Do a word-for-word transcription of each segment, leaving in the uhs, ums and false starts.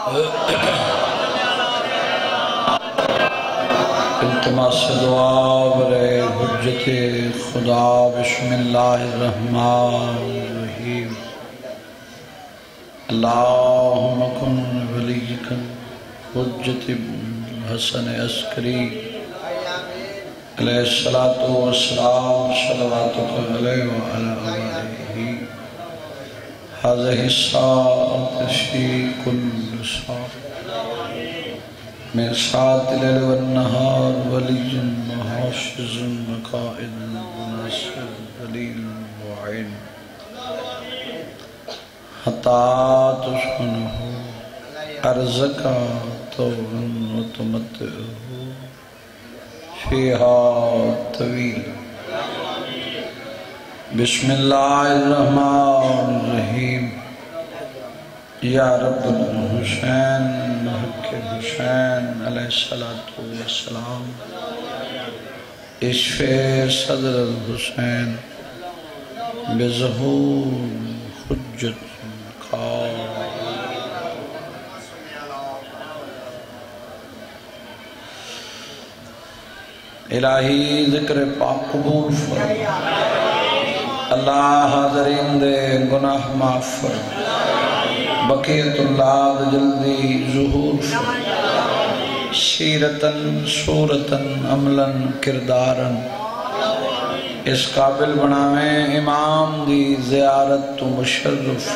التماس دعا برے حجت خدا بسم اللہ الرحمن الرحیم اللہم کن ولیکن حجت حسن عسکری علیہ السلام صلواتک علیہ وعلا آلہ حاضر الساعت فی کل ساعت من ساعت لیل والنہار ولی محافظ مقائد ناصر دلیل معین حتی تسکنہو ارزکا طورا متمتعہو فیہا طویل بسم اللہ الرحمن الرحیم یا رب الحسین حق حسین علیہ السلام اشفِ صدر الحسین بظہور حجت قائم الہی ذکر پاک قبول فرما اللہ حاضرین دے گناہ معاف فرما بقیت اللہ جلدی ظہور فرما سیرتن صورتن عملاً کردارن اس قابل بناویں امام دی زیارت تو مشرف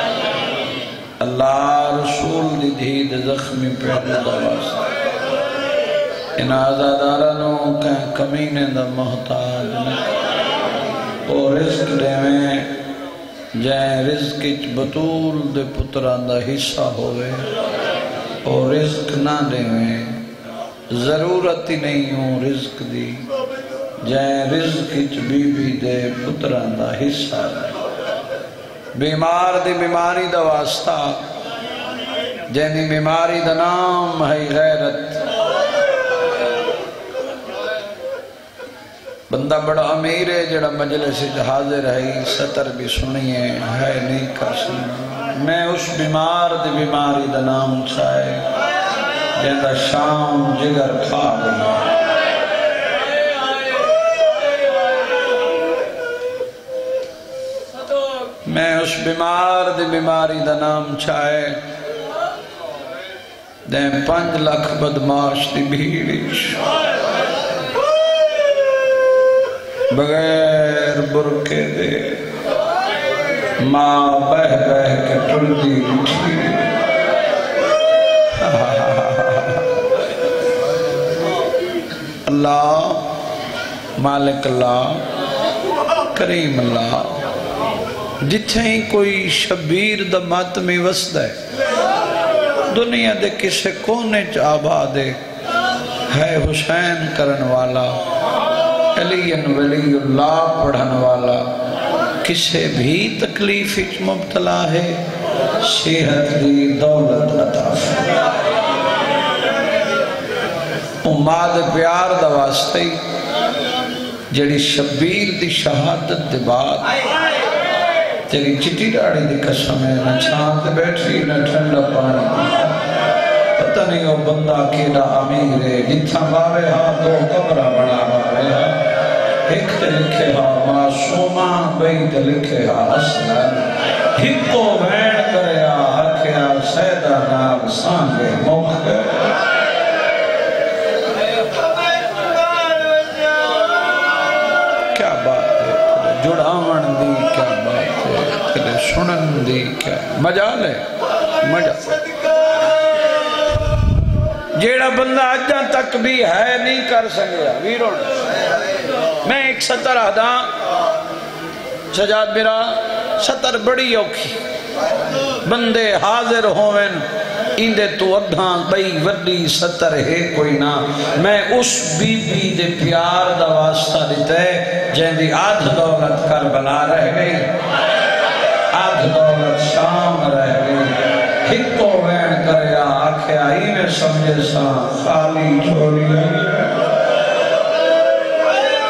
اللہ رسول دی دھید زخمی پہلے دواز ان آزادارانوں کا کمینے دا محتاج اور رزق دے میں جائیں رزق اچ بطول دے پتران دا حصہ ہوئے اور رزق نہ دے میں ضرورت ہی نہیں ہوں رزق دی جائیں رزق اچ بی بی دے پتران دا حصہ دے بیمار دی بیماری دا واسطہ جائیں بیماری دا نام ہے غیرت بندہ بڑا امیر ہے جڑا مجلس حاضر ہے سطر بھی سنیے ہے نہیں کر سنی میں اس بیمار دی بیماری دا نام چاہے جیندہ شام جگر کھا گئی میں اس بیمار دی بیماری دا نام چاہے دیں پنج لکھ بدماش دی بھیڑی بغیر برکے دے ماں بہ بہ کے ٹردی اٹھی اللہ مالک اللہ کریم اللہ جتھے ہی کوئی شبیر دا ماتمی وسد ہے دنیا دے کسے کونے آباد ہے حسین کرن والا علی ولی اللہ پڑھن والا کسے بھی تکلیف اچ مبتلا ہے صحت دی دولت عطا اماد پیار دا واسطے جڑی شبیر دی شہادت دے بعد تیری چٹی ڈاڑی دی قسم ہے نہ چھانت بیٹھی نہ ٹھنڈا پانی پتہ نہیں وہ بندہ کیڑا امیر ہے جتھا باوے ہاں دو کمرہ بڑا باوے ہاں ایک تے لکھے ہاں معصومہ بئی تے لکھے ہاں اسلام ہکو بین کرے ہاں حکیا سیدہ ناگ سانگے موقع کیا بات ہے جڑاون دی کیا بات ہے تیرے سنن دی کیا مجال ہے مجال جیڑا بندہ اجاں تک بھی ہے نہیں کر سکیا ویرون میں ایک سطر آدھا سجاد برا سطر بڑی اوکھی بندے حاضر ہوئن اندے تو ادھاں بئی وڈی سطر ہے کوئی نہ میں اس بی بی دے پیار دا واسطہ دیتا ہے جن دی آدھ دولت کربلا رہ گئی آدھ دولت شام رہ گئی ہکو وین کریا آکھے آئی میں سمجھے سا خالی چھوڑی لگی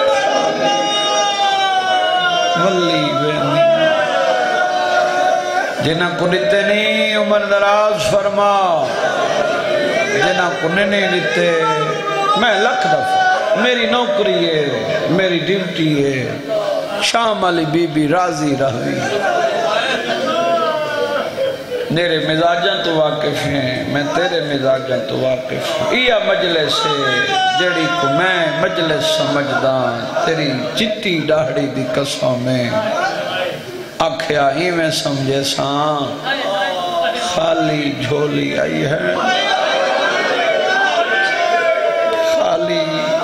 ولی وینی جنہ کو دیتے نہیں عمر دراز فرما، جنہ کو نہیں دیتے میں لکھ دفع، میری نوکری ہے، میری ڈیوٹی ہے، شام علی بی بی راضی رہوی، میرے مزاجاں تو واقف ہیں، میں تیرے مزاجاں تو واقف ہوں، یہ مجلس ہے جڑی کو میں مجلس سمجھدان، تیری چٹی ڈاڑی دی قسم میں آکھیا ہی میں سمجھے ساں خالی جھولی آئی ہے، خالی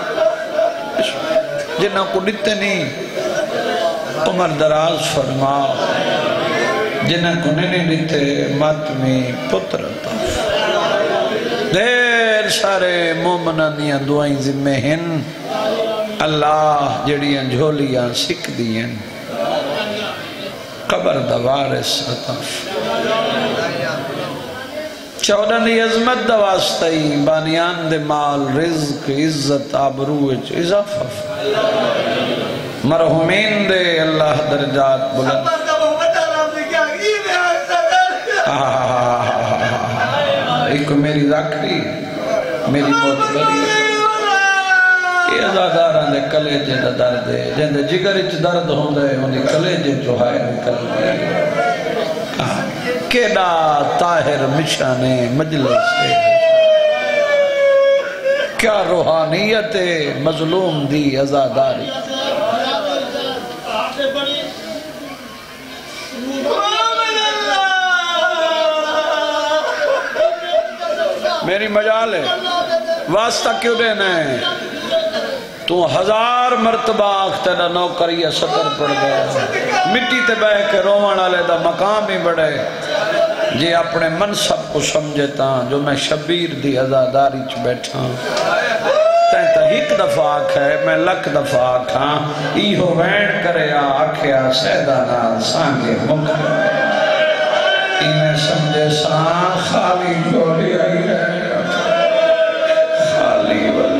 جنہ کو دیتے نہیں عمر دراز فرما، جنہ کو نہیں دیتے ماتمی پتر عطا، دیر سارے مومنان دیاں دعائیں ذمہ ہیں، اللہ جڑیاں جھولیاں سکھ دیاں قبر دوارس عطا، چودن دی عظمت دواستی بانیان دے مال رزق عزت آبروج اضافہ مرحومین دے اللہ درجات بلند، ایک میری ذاکری میری موت بری یہ ازاداران دے کلیجے دا درد ہے، جن دے جگر اچ درد ہوں دے انہی کلیجے جو ہائے نکل گئے، کیڑا طاہر مشان مجلس ہے، کیا روحانیت مظلوم دی ازاداری، میری مجال ہے واسطہ کیوں دینا ہے، تو ہزار مرتبہ آخ تیرا نوکریہ سطر پڑ گیا، مٹی تے بہ کے روان آلے دا مقام ہی بڑھے، جی اپنے منصب کو سمجھتا جو میں شبیر دی ازاداری چ بیٹھا، تین تا ایک دفعہ آکھ ہے میں لکھ دفعہ آکھا، ایہو وین کرے آکھیا سیدانا سانگے مکر، اینے سمجھے سان خالی جوڑی آئی ہے، خالی ولی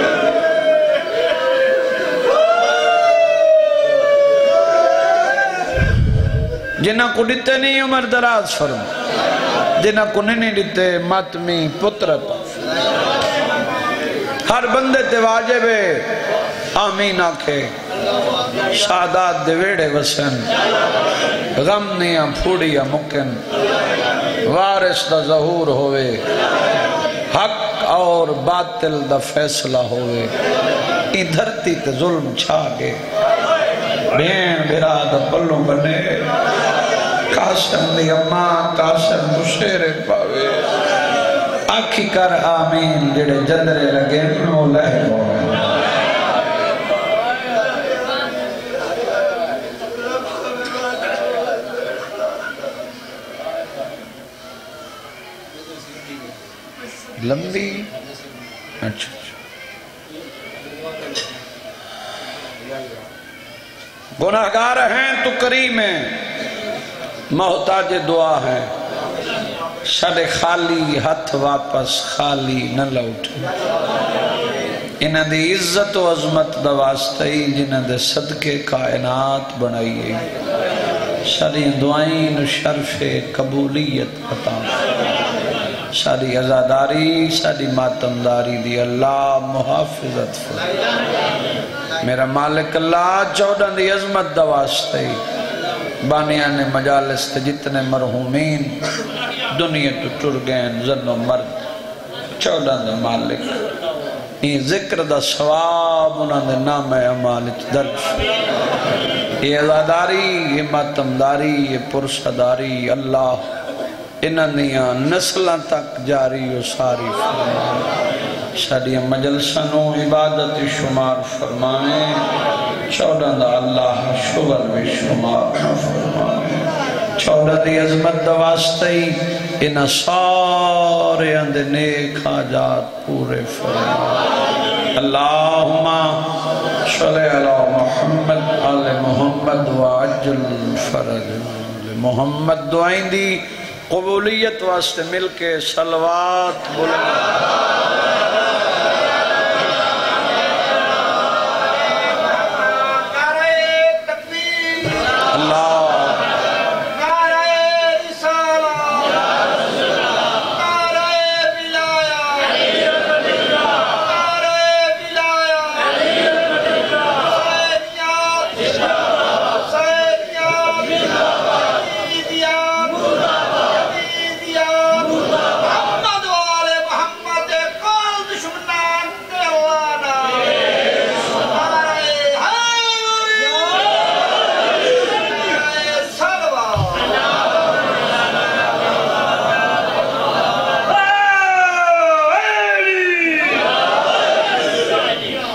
جنہ کو دیتے نہیں عمر دراز فرم، جنہ کو نہیں دیتے ماتمی پترتا، ہر بندے تے واجب ہے آمین آکھے، سادات دے ویڑے وسن، غم نیاں پھوڑیا مکن، وارث دا ظہور ہوئے، حق اور باطل دا فیصلہ ہوئے، ای دھرتی تے ظلم چھا گے، بین بھرا دا پلوں بنے، قاسم دی اماں قاسم مشیرے پاوے، آکھی کر آمین جڑے جندرے لگے نو لہے ہوئے، لمبی اچھا گناہگار ہیں تو کریم ہیں، محتاج دعا ہیں، سارے خالی ہاتھ واپس خالی نہ لوٹیں، انہ دی عزت و عظمت دا واسطہی جنہ دے صدقے کائنات بنائیے، ساری دعائیں شرف قبولیت عطا، ساری ازاداری ساری ماتمداری دی اللہ محافظت فرمائے، میرا مالک اللہ چودن دی عظمت دا واسطے بانیان مجالس تے جتنے مرحومین دنیا تو ٹر گئے زن و مرد، چودن دا مالک یہ ذکر دا ثواب انہوں نے نام اعمالت درج، یہ ازاداری یہ ماتمداری یہ پرسداری اللہ انہاں دیاں نسلہ تک جاری و ساری فرمائے، ساری مجلسنوں عبادت شمار فرمائے، چودہ دا اللہ شغل و شمار فرمائے، چودہ دی عظمت دا واسطی انہاں سارے اندے نیک حاجات پورے فرمائے، اللہم صلی علی محمد آل محمد وعجل فرج محمد، دعائیں دی قبولیت واسطے مل کے صلوات بلند، اللہ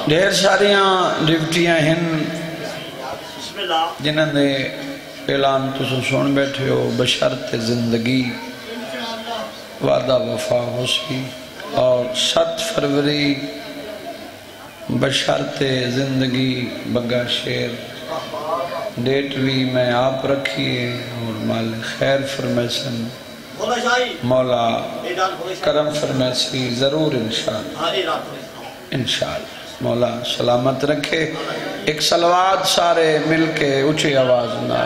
ڈھیر ساریاں ڈیوٹیاں ہیں جنہاں دے اعلان تو سن بیٹھے ہو، بشرط زندگی وعدہ وفا ہو سی، اور سات فروری بشرط زندگی بگا شیر ڈیٹ بھی میں آپ رکھی ہے، اور مال خیر فرمیسن مولا کرم فرمیسی ضرور انشاءاللہ انشاءاللہ مولا سلامت رکھے۔ ایک صلوات سارے مل کے اونچی آواز نہ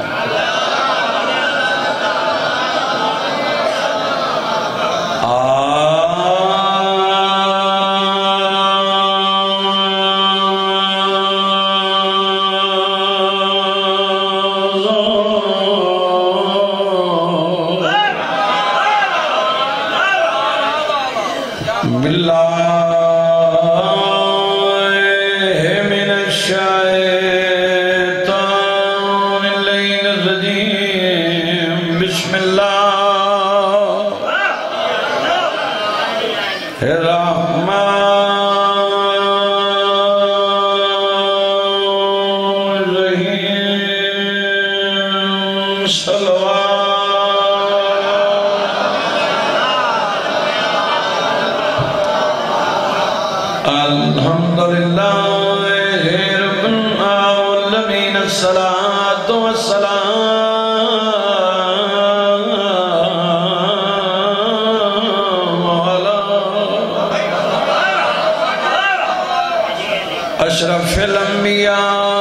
اشرف الانبیاء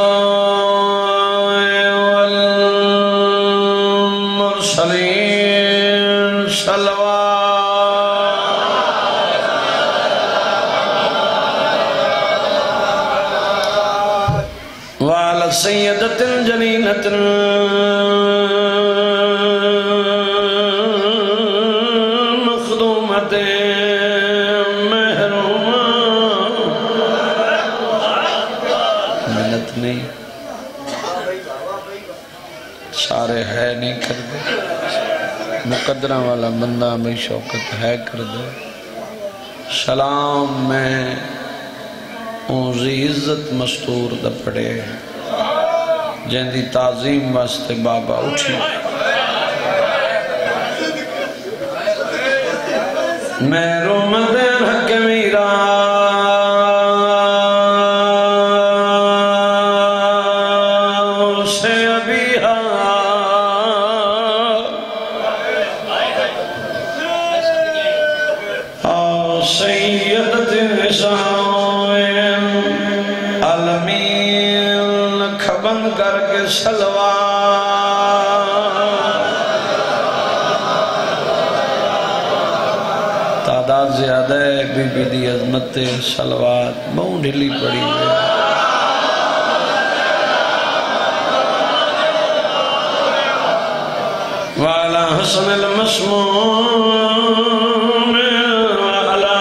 والمرسلین صلوات وعلى سيدة جليلة مخدومة سارے ہے نہیں کر دے مقدرہ والا بندہ میں شوقت ہے کر دے سلام میں اونزی عزت مستور دا پڑے جن دی تعظیم واسطے بابا اٹھی میں رومد حق میرا کر کے صلوات تعداد زیادہ ہے بی بی دی عظمت صلوات بہن ڈھلی پڑی ہے وعلا حسن المسموم وعلا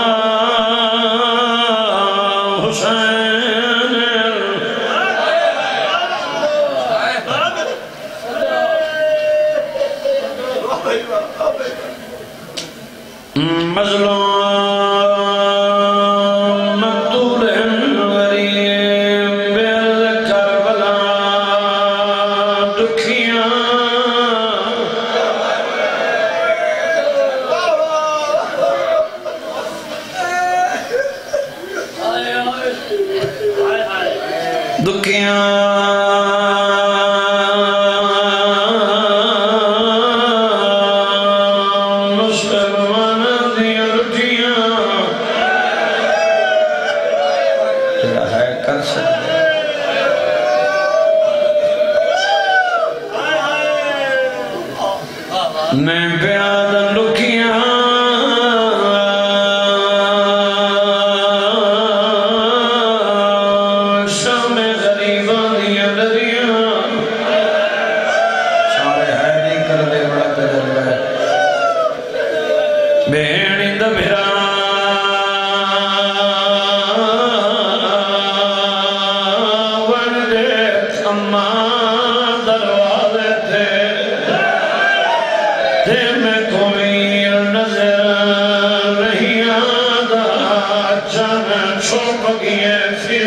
حسین مظلوم مقتول غریب بیل کربلا دکھیاں دکھیاں میں پیاد لکھیاں شام غریباں دیا دریاں سارے ہے نہیں کر دے بڑا تجربہ ہے بہنی دبھرا ورڈے اممہ دروازے تھے تے میں کوئی نظر نہیں آدھا چانا چھوپ گئے پھر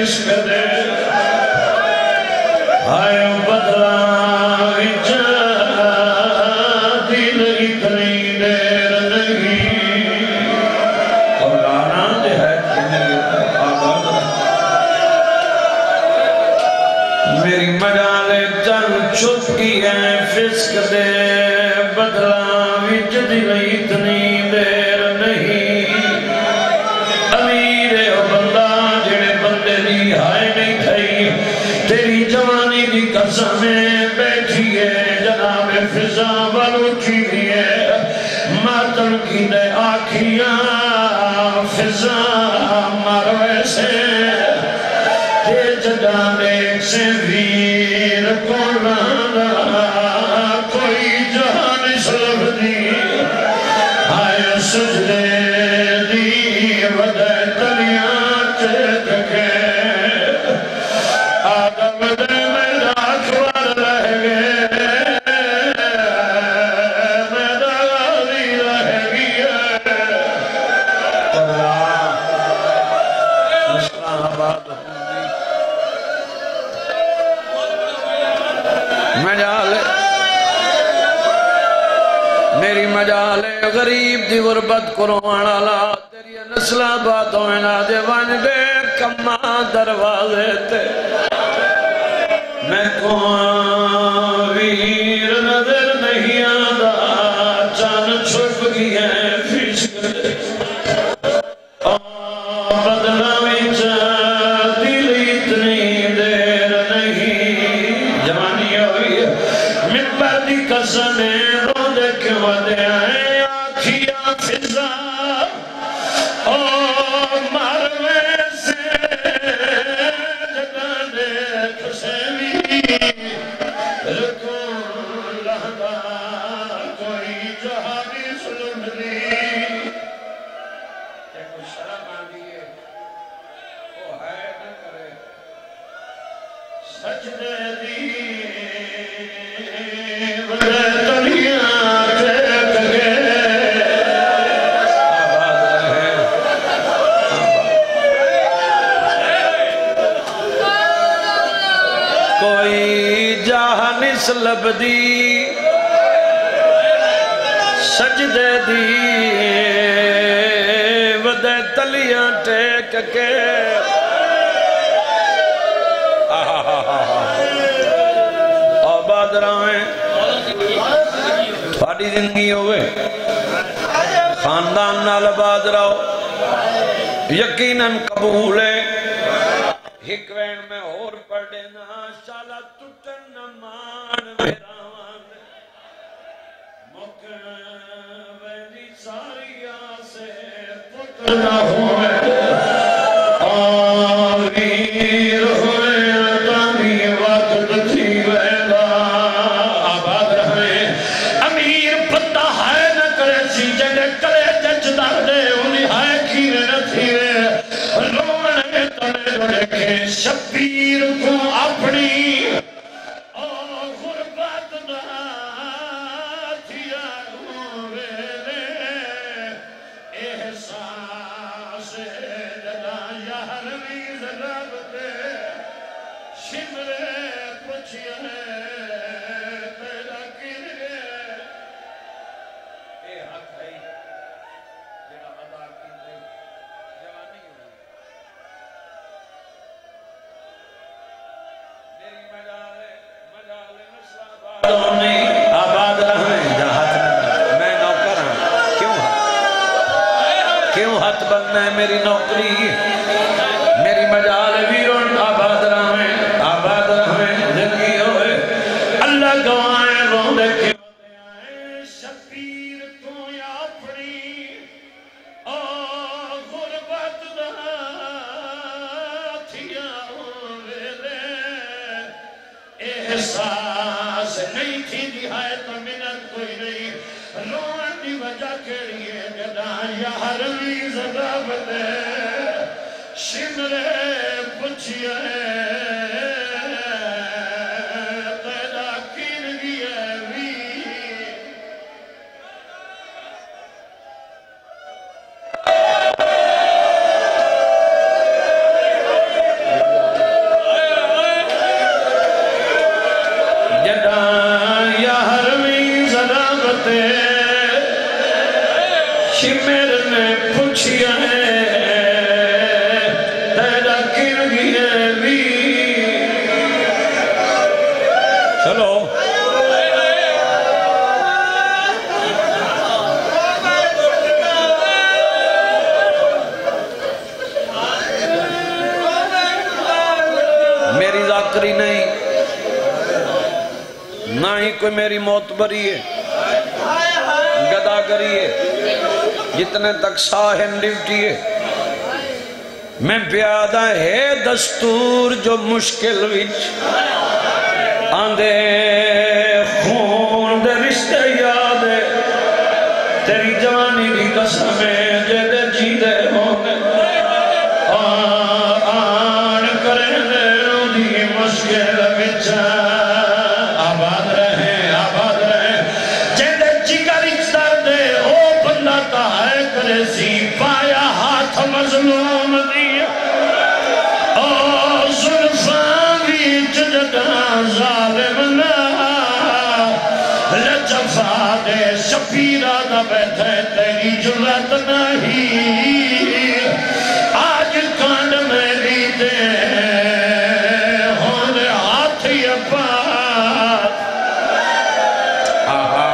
گئی ہے فسق دے بدلا وچ دی لئی اتنی دیر نہیں امیر او بندہ جڑے بندے دی ہائے نہیں تھئی تیری جوانی دی قسم بیٹھی ہے جناب فضا والوٹھی بھی ہے ماتن کی دے آکھیاں فضا مر ویسے تے جدانے سے ویر کو لانا کوئی جہان سلب دی آئے سجدے دی ودے تلیاں چیت کے آدم دے میں داخوار رہ گئے میں داغی رہ گیا اللہ اسلام آباد مجال میری مجال غریب دی غربت کروانا لا تیری نسلہ باتوں میں نہ دے ون دے کما دروازے تے میں کون ویر نظر نہیں آدھا چان چھپ گئی ہے فشک دے بدلا وچ دل اتنی دیر نہیں جوانی ہوئی ممبر دی قسم رو دے کیوں ودے آئے آکھیاں فضا او مروے سے جگانے کسیوی رکو لہدا کوئی جہانی سلم دی ایک شرم آگئیے وہ ہے نہ کرے سجدے دی ودے تلیاں چیت گئے آباد رہے کوئی جہاں نسلب دی سجدے دی ودے تلیاں ٹیک کے آباد رہے تھوڑی زندگی ہوئے خاندان نال آباد رہو یقیناً قبول ہے ہکوین میں اور پڑھے نا شالا ٹوٹن نمان میرا وان مکوینی ساری آسے پتر نہ ہوئے آمیر ہوئے تامی وقت تھی ویلا آباد رہے امیر پتہ ہے نہ کرے سی جگہ کرے جج در دے انہی ہائے کھیرے نہ تھیرے رونے تنے جو دیکھے شبیر کو اپنی غربت دا تھیا ہوئے لے احساس جدا یاروی ضرب دے شمرے پچھے پیدا کرے اے حق ہے جڑا ادا کی دے جوانی ہوئی میری مجالے مجالے نسلہ نہیں آباد رہے جہاں ہاتھ نہ میں نوکر ہوں کیوں ہاتھ کیوں ہاتھ بننا ہے میری نوکری میری مجالے ویرون آباد رہے آباد رہے زندگی ہوئے اللہ گوائیں رو دے کے شبیر کو یا اپنی غربت دا تھیا ہوئے لے احساس نہیں تھی دہائے تو منت کوئی نہیں روان دی وجہ کریے جدا یاروی ضرب دے شمرے پچھئے پیدا کر گئے وی جدا یاروی ضرب دے شمر نے پچھئے چلو آخری نہیں، نہ ہی کوئی میری موت بری ہے، گداگری ہے، جتنے تک ساہن ڈیوٹی ہے میں پیادہ ہے دستور جو مشکل وچ آندے خون دے رشتے یاد ہے تیری جوانی دی قسم ہے جدے جی دے ہونے آن کریں دے دی مشکل وچ آباد رہے آباد رہے جدے جگر اچھتر دے او بندہ تاہے کرے سی پایا ہاتھ مظلوم دیا او ظلفان ویچ جدان ظالم نہ لجفا دے شپیرہ نہ بیٹھے تیری جرات نہیں آج کانڈ میری دے ہونے ہاتھ یا بات آہا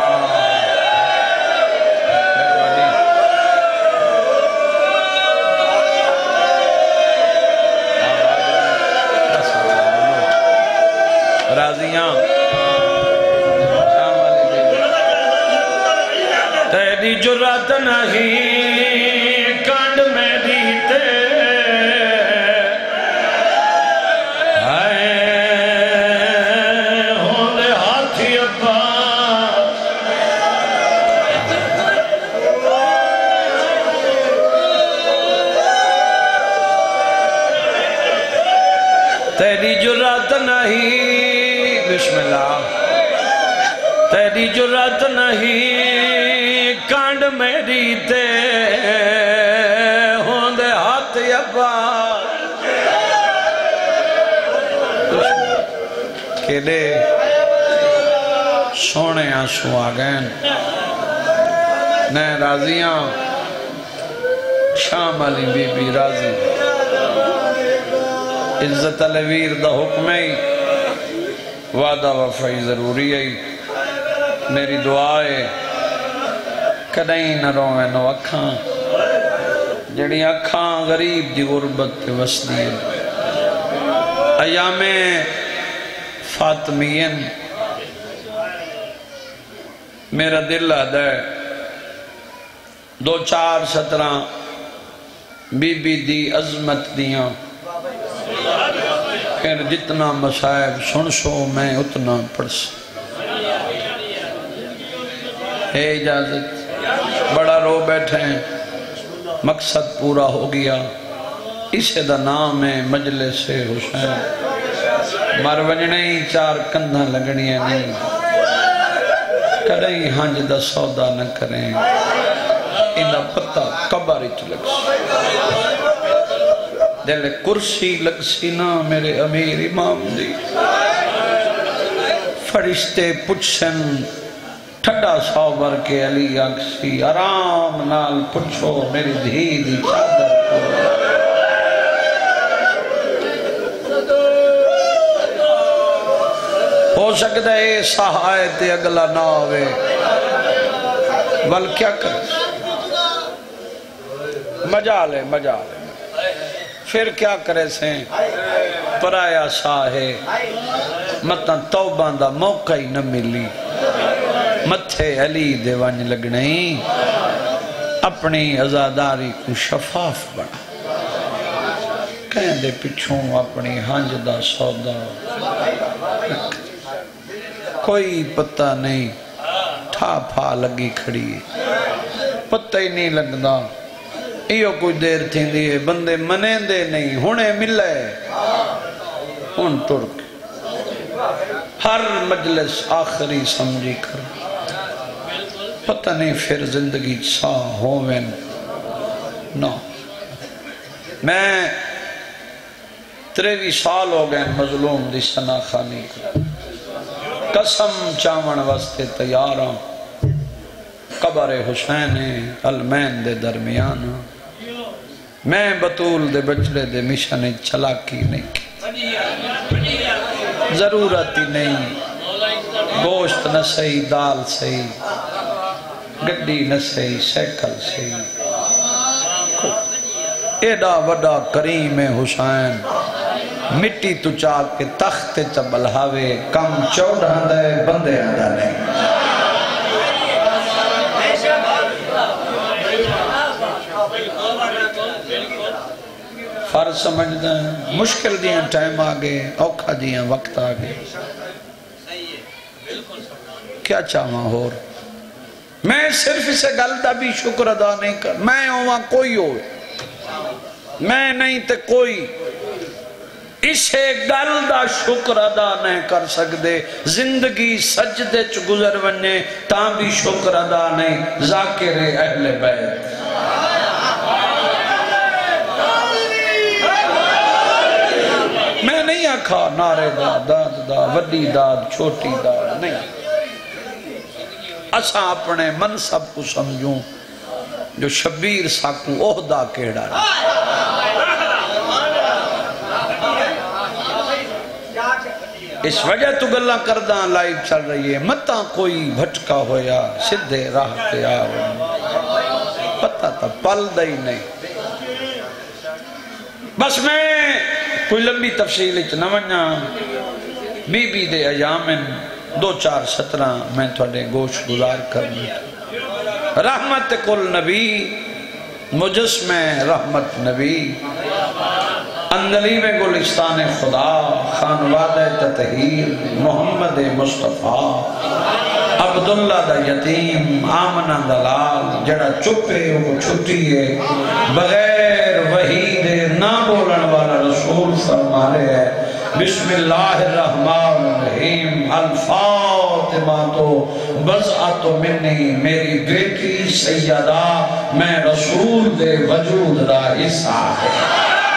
راضیاں تیری جرات نہیں کانڈ میری تے آئے ہوندے ہاتھی عباس تیری جرات نہیں بسم اللہ تیری جرات نہیں کانڈ میری تے ہوندے ہاتھ عباس کیلے سونے آنسو آگئن نئے راضیاں شام علی بی بی راضی عزت الویر دا حکم ہے وعدہ وفائی ضروری ہے میری دعا ہے کدیں نہ رویں نو اکھاں جڑی اکھاں غریب دی غربت پہ وسدی ہیں ایام فاطمین میرا دل آدھا ہے دو چار سترہ بی بی دی عظمت دیاں پھر جتنا مصائب سن سو میں اتنا پڑھ سو ہے اجازت بڑا رو بیٹھے ہیں مقصد پورا ہو گیا اسے دا نام ہے مجلس حسین مروجنے ہی چار کندھاں لگنیاں نہیں کڑیں ہنج دا سودا نہ کریں انہا پتہ قبر اچ لگ سی دل کرسی لگ سی نا میرے امیر امام دی فرشتے پچھن ٹھڈا سوبر کے علی اکسی آرام نال پچھو میری دھی دی چادر ہو سکتا ہے سہایت اگلا نہ ہوئے بل کیا کر مجالے مجالے پھر کیا کرے سے پرایا ساہے مطلب توبہ دا موقع ہی نہ ملی متھے علی دیوان لگنئی اپنی عزاداری کو شفاف بنا کہیں دے پچھوں اپنی ہنج دا سودا کوئی پتہ نہیں ٹھا پھا لگی کھڑی پتہ ہی نہیں لگدا ایو کوئی دیر تھی دیئے بندے منے دے نہیں ہونے ملے ہون ترک ہر مجلس آخری سمجھی کر پتہ نہیں پھر زندگی سا ہووین نو میں تریوی سال ہو گئے مظلوم دی سنا خانی کر قسم چاون واسطے تیاراں قبر حسین المین دے درمیان میں بطول دے بچڑے دے مشن چلاکی نہیں کی ضرورت ہی نہیں گوشت نہ سہی دال سہی گڈی نہ سہی سیکل سہی ایڈا وڈا کریم حسین مٹی تو چاک کے تخت چبلہاوے کم چوڑھا دے بندے آدھا نہیں فرض سمجھ دیں مشکل دیاں ٹائم آگے اوکھا دیاں وقت آگے کیا چاہاں ہو میں صرف اسے گلدہ بھی شکر ادا نہیں کر میں ہوں کوئی ہوئے میں نہیں تے کوئی اسے گلدہ شکر ادا نہیں کر سکتے زندگی سجدے چ گزر ونے تاں بھی شکر ادا نہیں ذاکر اہل بیت میں نہیں آکھا نعرے دا داد دا وڈی داد چھوٹی داد نہیں اساں اپنے منصب کو سمجھوں جو شبیر ساکو عہدہ کیڑا اس وجہ تو گلہ کرداں لائیو چل رہی ہے متاں کوئی بھٹکا ہویا سدھے راہ پہ آوے پتہ تا پل دائی نہیں بس میں کوئی لمبی تفصیل اچھ نمجھا بی بی دے ایامن دو چار سترہ میں تھوڑے گوشت گزار کرنے رحمت کل نبی مجسم رحمت نبی اندلی میں گلستان خدا خانواد تطہیر محمد مصطفیٰ عبداللہ دا یتیم آمنہ دلال جڑا چپے وہ چھٹی ہے بغیر وحید نہ بولن والا رسول فرما رہے ہیں بسم اللہ الرحمن الرحیم الفاطمہ تو بزعت منی میری بیٹی سیدہ میں رسول دے وجود دا حصہ ہے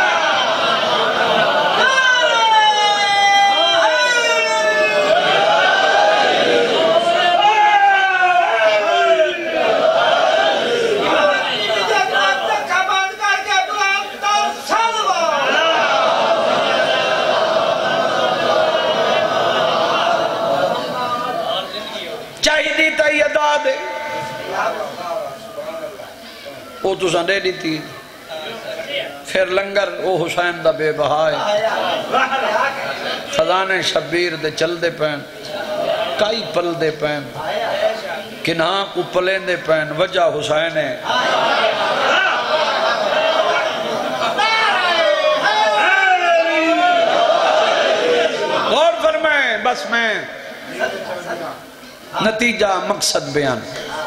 وہ تو سندے دی تھی پھر لنگر او حسین دا بے بہائے خزانے شبیر دے چل دے پین کائی پل دے پین کنہاں کو پلین دے پین وجہ حسین ہے غور فرمائیں بس میں نتیجہ مقصد بیان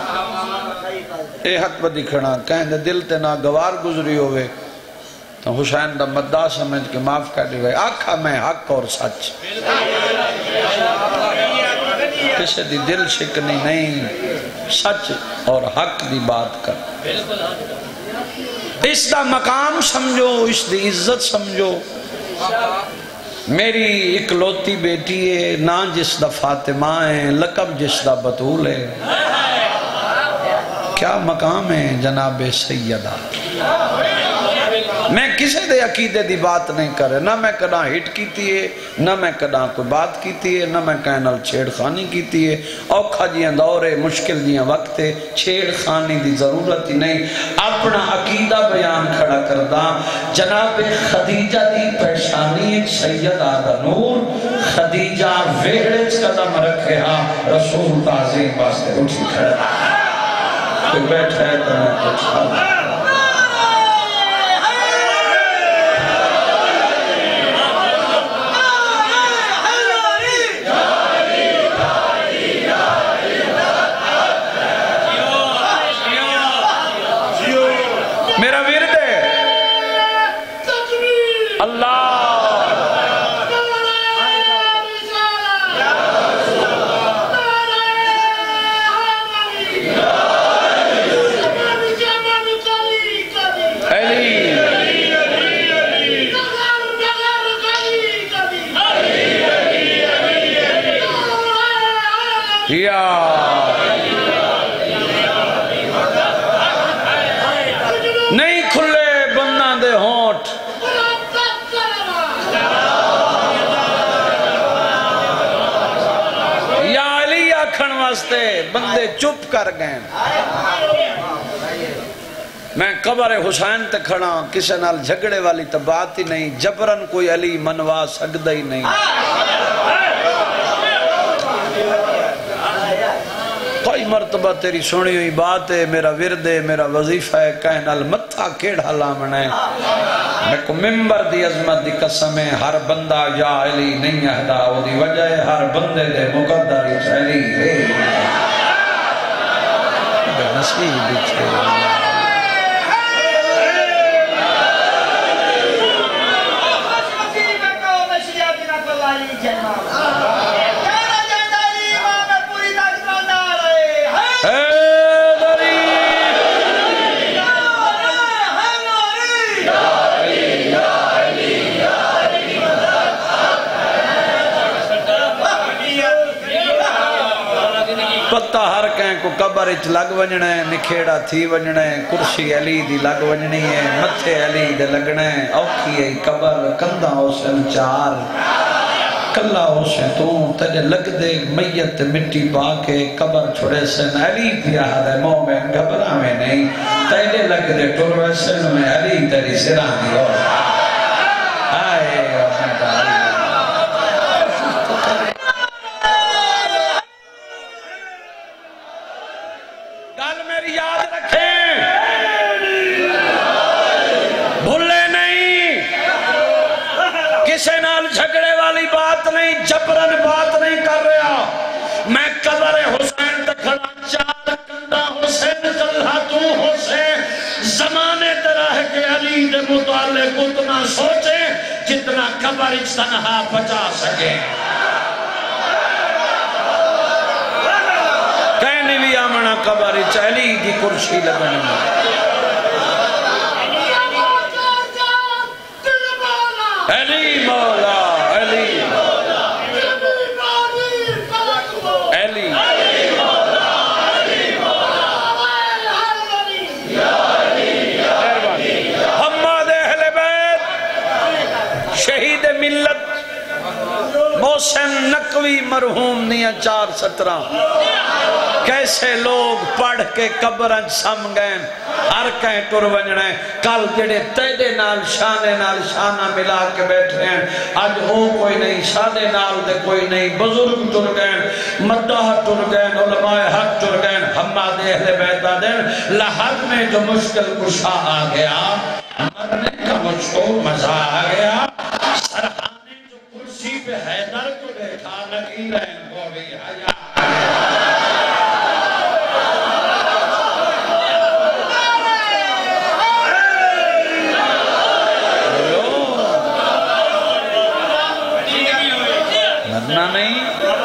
اے حق بدی کھڑا کہیں دے دل تے نہ گوار گزری ہوئے تو حسین دا مدعا سمجھ کے معاف کر دی ہوئے آکھا میں حق اور سچ کسے دی دل شکنی نہیں سچ اور حق دی بات کر اس دا مقام سمجھو اس دی عزت سمجھو میری اکلوتی بیٹی ہے نا جس دا فاطمہ ہے لقب جس دا بطول ہے کیا مقام ہے جناب سیدہ میں کسے دے عقیدے دی بات نہیں کرے نہ میں کداں ہٹ کیتی ہے نہ میں کداں کوئی بات کیتی ہے نہ میں کہنال چھیڑ خانی کیتی ہے اوکھا جیاں دورے مشکل جیاں وقت ہے چھیڑ خانی دی ضرورت ہی نہیں اپنا عقیدہ بیان کھڑا کردہ جناب خدیجہ دی پیشانی ایک سیدہ دا نور خدیجہ ویڑچ قدم رکھے ہاں رسول تعظیم باستے اٹھی کھڑا کوئی بیٹھا ہے تو میں کچھ کھڑا میرا ورد ہے اللہ نہیں کھلے بندہ دے ہونٹ یا علی آکھن واسطے بندے چپ کر گئے میں قبر حسین تے کھڑا کسے نال جھگڑے والی تو بات ہی نہیں جبرن کوئی علی منوا سکدا ہی نہیں کوئی مرتبہ تیری سنی ہوئی بات ہے میرا ورد ہے میرا وظیفہ ہے کہیں نال متھا کیڑا لامنا ہے میں کو ممبر دی عظمت دی قسم ہے ہر بندہ یا علی نہیں اہدا وہ دی وجہ ہے ہر بندے دے مقدر علی ہے بے نصیب بچھے پتہ ہر کہیں کو قبر اچ لگ ونجنا ہے نکھیڑا تھی ونجنا ہے کرسی علی دی لگ ونجنی ہے متھے علی دے لگنا ہے اوکھی ہے قبر کندہ حسن چار کلا حسن تو تجھے لگ دے میت مٹی پاکے قبر چھوڑے سن علی پیا دے مومن گھبرا میں نہیں تجھے لگ دے ٹروے سن میں علی تیری سرانی ہو آئے اپنے داری جھگڑے والی بات نہیں جبرن بات نہیں کر رہا میں قبر حسین تکھڑا چار کندہ حسین کلہ تو حسین زمانے تراہ کے علی دے متعلق اتنا سوچے جتنا قبر تنہا بچا سکے کہنی بھی آمنا قبر علی کی کرسی لگنی علی مولا محسن نقوی مرحوم نیا چار سترہ کیسے لوگ پڑھ کے قبرن سم گئے ہر کہیں ٹر ونجنے کل جڑے تیدے نال شانے نال شانہ ملا کے بیٹھے ہیں آج ہو کوئی نہیں شانے نال دے کوئی نہیں بزرگ ٹر گئے مدہ ٹر گئے علماء حق ٹر گئے حماد اہل بیتہ دن لحد میں جو مشکل کشا آ گیا مرنے کا مجھو مزہ آ گیا سرحانے جو کرسی پہ حیدر کو بیٹھا لگی رہے وہ بھی حیاء مرنا نہیں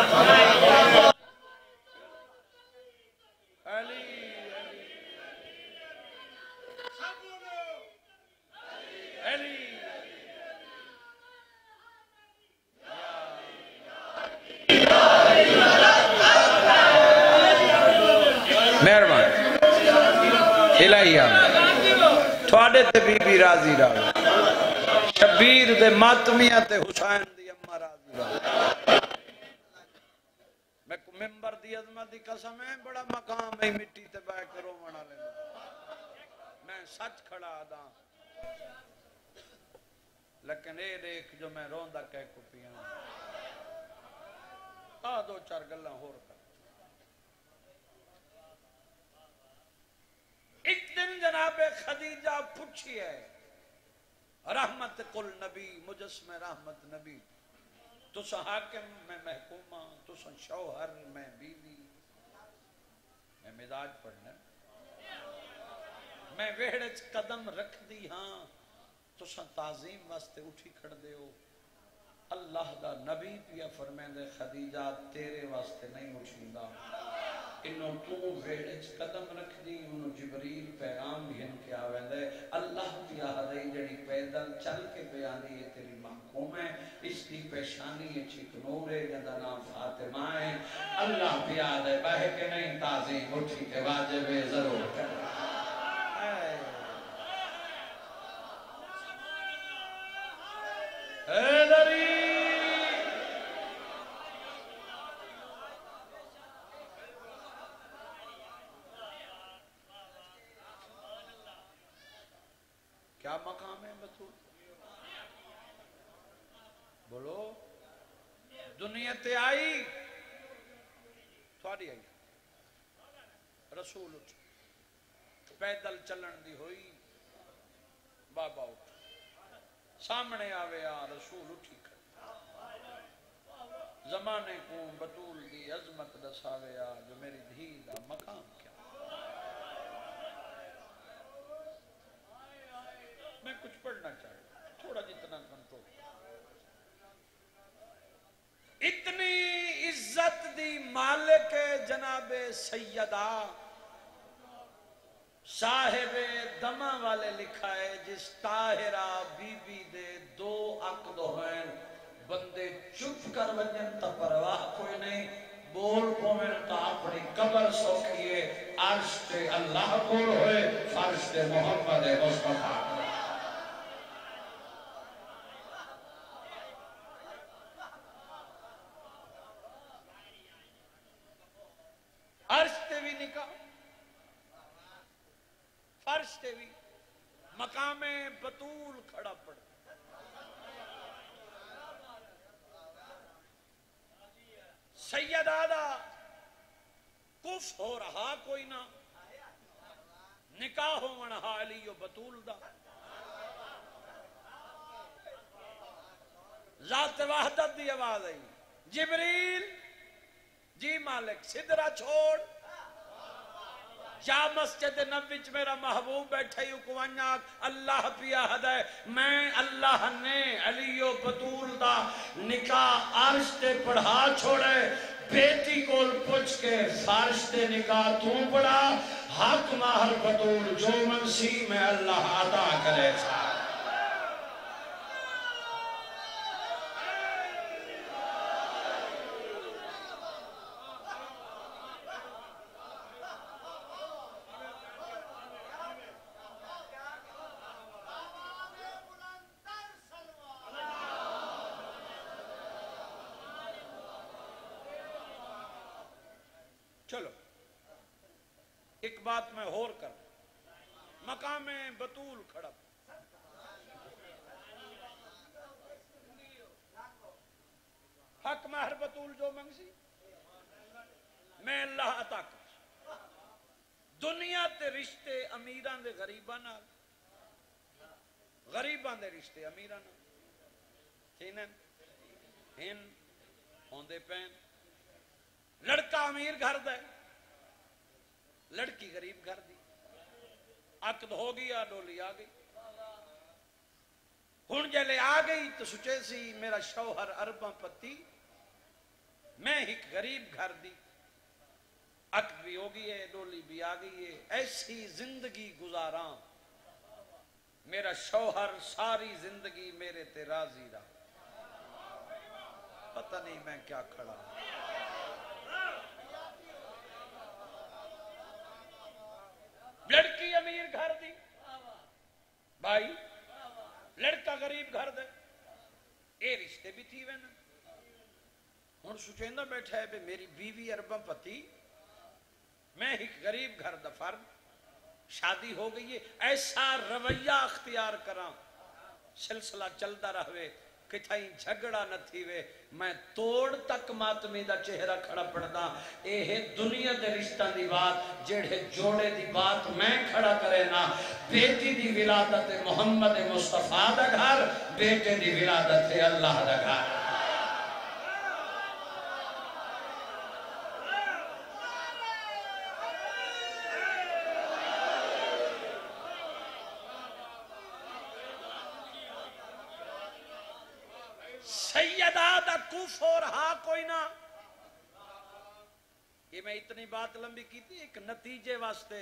تھوڑے تے بی بی راضی راو شبیر دے ماتمیہ تے حسین دی اممہ راضی راو میں کو ممبر دی عظمت دی قسم ہے بڑا مقام ہے مٹی تے بائے کرو منا لینا میں سچ کھڑا آدھا لیکن اے دیکھ جو میں روندہ کہہ کو پیا آ دو چار گلہ ہو رکھا ایک دن جناب خدیجہ پوچھی ہے رحمت کل نبی مجسم رحمت نبی تو سا حاکم میں محکومہ تو سا شوہر میں بیوی میں مزاج پڑھنا میں ویڑچ قدم رکھ دی ہاں تو سا تعظیم واسطے اٹھی کھڑ دے ہو اللہ دا نبی پیا فرمین دے خدیجہ تیرے واسطے نہیں اٹھیں گا انہوں تو ویڑچ قدم رکھ دی انہوں جبریل پیغام بھی ان کے آویں دے اللہ کی آدھائی جڑی پیدل چل کے بیانی ہے تیری محکوم ہے اس کی پیشانی ہے چک نور ہے جدہ نام فاطمہ ہے اللہ کی آدھائی بہے کے نہیں تعظیم اٹھی کے واجب ضرور کر اے دری کیا مقام ہے بطول؟ بولو دنیا تے آئی تھوڑی آئی رسول اٹھ پیدل چلن دی ہوئی بابا اٹھ سامنے آوے آ رسول اٹھی کر زمانے کو بطول دی عظمت دساوے آ جو میری دھی دا مقام کیا میں کچھ پڑھنا چاہتا تھوڑا جتنا کنٹرول اتنی عزت دی مالک جناب سیدہ صاحب دمہ والے لکھا ہے جس طاہرہ بی بی دے دو عقد ہوئیں بندے چپ کر ونجن تا پرواہ کوئی نہیں بول پومن تا اپنی قبر سوکھئے عرش تے اللہ کول ہوئے فرش تے محمد مصطفیٰ عرش تے بھی نکاح فرش تے بھی مقام بطول کھڑا پڑ سید آدھا کف ہو رہا کوئی نہ نکاح ہو منہا علی و بطول دا ذات وحدت دی آواز آئی جبریل جی مالک صدرہ چھوڑ جا مسجد نبوچ میرا محبوب بیٹھے یوں کوانیاک اللہ پیا ہے میں اللہ نے علی و بطول دا نکاح عرش تے پڑھا چھوڑے بیٹی کول پوچھ کے فارش تے نکاح تو پڑھا حق ماہر بطول جو منسی میں اللہ عطا کرے تھا چلو ایک بات میں اور کر مقام بطول کھڑا حق مہر بطول جو منگسی میں اللہ عطا کر دنیا تے رشتے امیران دے غریبان غریبان دے رشتے امیران ہینن ہن ہوندے پین لڑکا امیر گھر دے لڑکی غریب گھر دی عقد ہو گیا ڈولی آ گئی ہن جلے آ گئی تو سوچے سی میرا شوہر ارباں پتی میں ایک غریب گھر دی عقد بھی ہو گئی ہے ڈولی بھی آ گئی ہے ایسی زندگی گزاراں میرا شوہر ساری زندگی میرے تے راضی رہا پتہ نہیں میں کیا کھڑا لڑکی امیر گھر دی بھائی لڑکا غریب گھر دے اے رشتے بھی تھی وین ہن سوچیندہ بیٹھا ہے میری بیوی ارباں پتی میں ایک غریب گھر دا فرد شادی ہو گئی ہے ایسا رویہ اختیار کراں سلسلہ چلتا رہوے کتھائی جھگڑا نہ تھی وے میں توڑ تک ماتمی دا چہرہ کھڑا پڑتا اے ہے دنیا دے رشتہ دی بات جڑے جوڑے دی بات میں کھڑا کرے نا بیٹی دی ولادت محمد مصطفیٰ دا گھر بیٹے دی ولادت اللہ دا گھر سیدہ دا کف ہو رہا کوئی نہ یہ میں اتنی بات لمبی کی تھی ایک نتیجے واسطے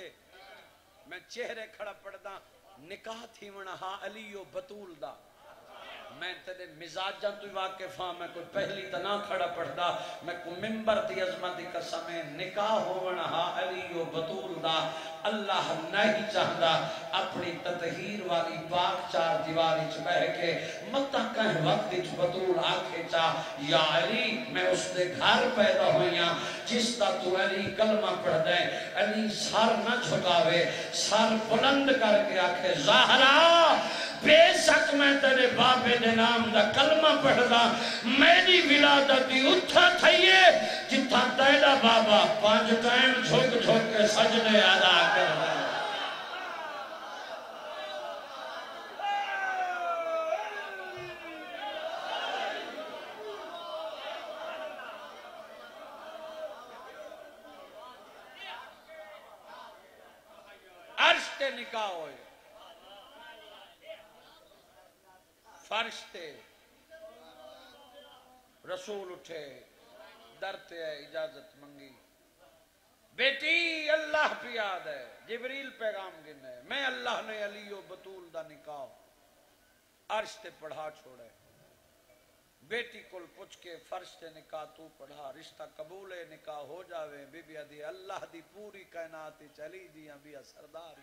میں چہرے کھڑا پڑتا نکاح تھی منہا علی و بطول دا میں تیرے مزاجاں تو واقف ہاں میں کوئی پہلی تنا کھڑا پڑھدا میں کو ممبر دی عظمت دی قسم نکاح ہونا ہا علی و بطول دا اللہ نہیں چاہدا اپنی تطہیر والی پاک چار دیواری چ بہ کے متا کہیں وقت وچ بطول آکھے چاہ یا علی میں اس دے گھر پیدا ہویاں جس دا تو علی کلمہ پڑھ دے علی سر نہ جھکاوے سر بلند کر کے آکھے زہرا بے شک میں تیرے بابے دے نام دا کلمہ پڑھ دا میری ولادت اتھا تھئیے جتھا تیرا بابا پانچ ٹائم جھک جھک کے سجدے ادا کر دا عرش تے نکاح ہوئے فرشتے رسول اٹھے درتے ہے اجازت منگی بیٹی اللہ پہ یاد ہے جبریل پیغام گنے میں اللہ نے علی و بطول دا نکاح عرش تے پڑھا چھوڑے بیٹی کل پوچھ کے فرش تے نکاح تو پڑھا رشتہ قبول نکاح ہو جاوے بی بی دی اللہ دی پوری کائنات چلی دیاں بیا سردار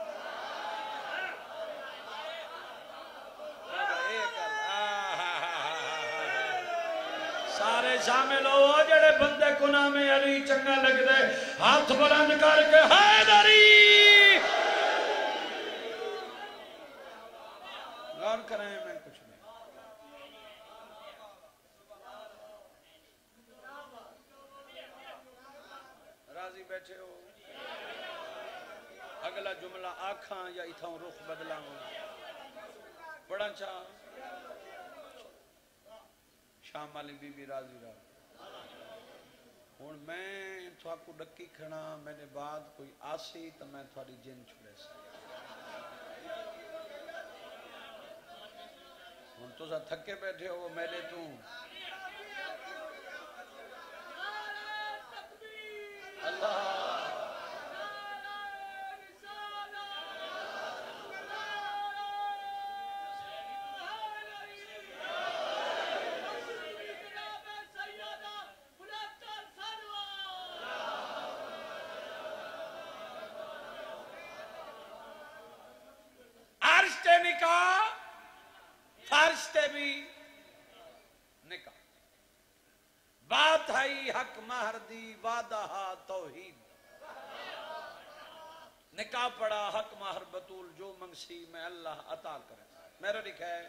سارے شامل ہو جڑے بندے کو نام علی چنگا لگ دے ہاتھ بلند کر کے حیدری غور کریں میں کچھ نہیں راضی بیٹھے ہو اگلا جملہ آکھاں یا اتھاؤں رخ بدلا ہوں بڑا چاہ شام علی بی بی راضی رہا ہون میں تھوڑا کو ڈکی کھنا میں نے بعد کوئی آسی تو میں تھوڑی جن چھوڑے سے ہون تو سا تھکے بیٹھے ہو میں نے تو اللہ نکاح فرشتے بھی نکاح بات ہے حق مہر دی وعدہ توحید نکاح پڑا حق مہر بطول جو منگسی میں اللہ عطا کرے میرا لکھا ہے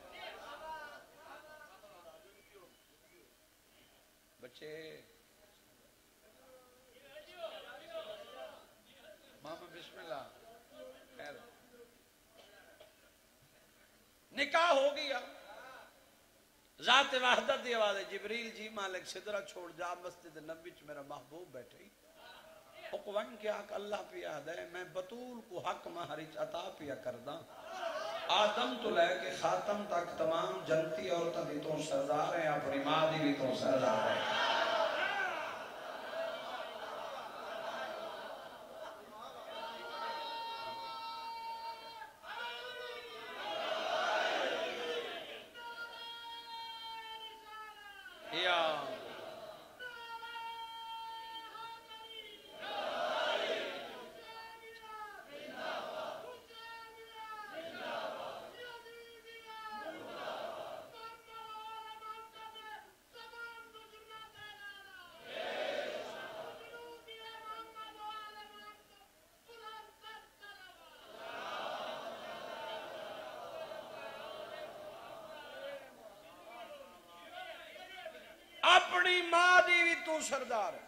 بچے ماما بسم اللہ خیر نکاح ہو گیا ذات وحدت دی آواز جبریل جی مالک صدرہ چھوڑ جا مسجد نبی چ میرا محبوب بیٹھے حقوان کیا کہ اللہ پہ یاد ہے میں بطول کو حق مہرچ عطا پیا کردہ آدم تو لے کے خاتم تک تمام جنتی عورتیں بھی تو سردار ہیں اپنی ماں دی بھی تو سردار ہیں اپنی ماں دی بھی تو سردار ہے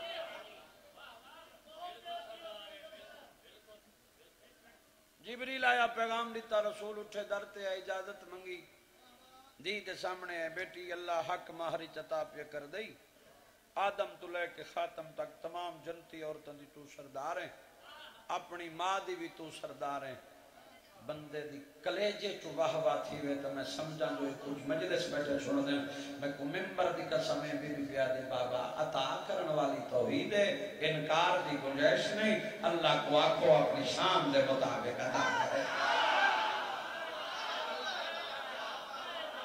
جبریل آیا پیغام دیتا رسول اٹھے درتے ہے اجازت منگی دی دے سامنے ہے بیٹی اللہ حق مہری عطا پہ کر دئی آدم تو لے کے خاتم تک تمام جنتی عورتوں دی تو سردار ہیں اپنی ماں دی بھی تو سردار ہیں بندے دی کلیجے چو واہ واہ تھی ہوئے تو میں سمجھا جو کچھ مجلس بیٹھے چھوڑ دیں میں کو ممبر دی قسمیں بھی بھی پیادے بابا عطا کرن والی توحید ہے انکار دی گنجائش نہیں اللہ کو آکھو اپنی شان دے مطابق عطا کرے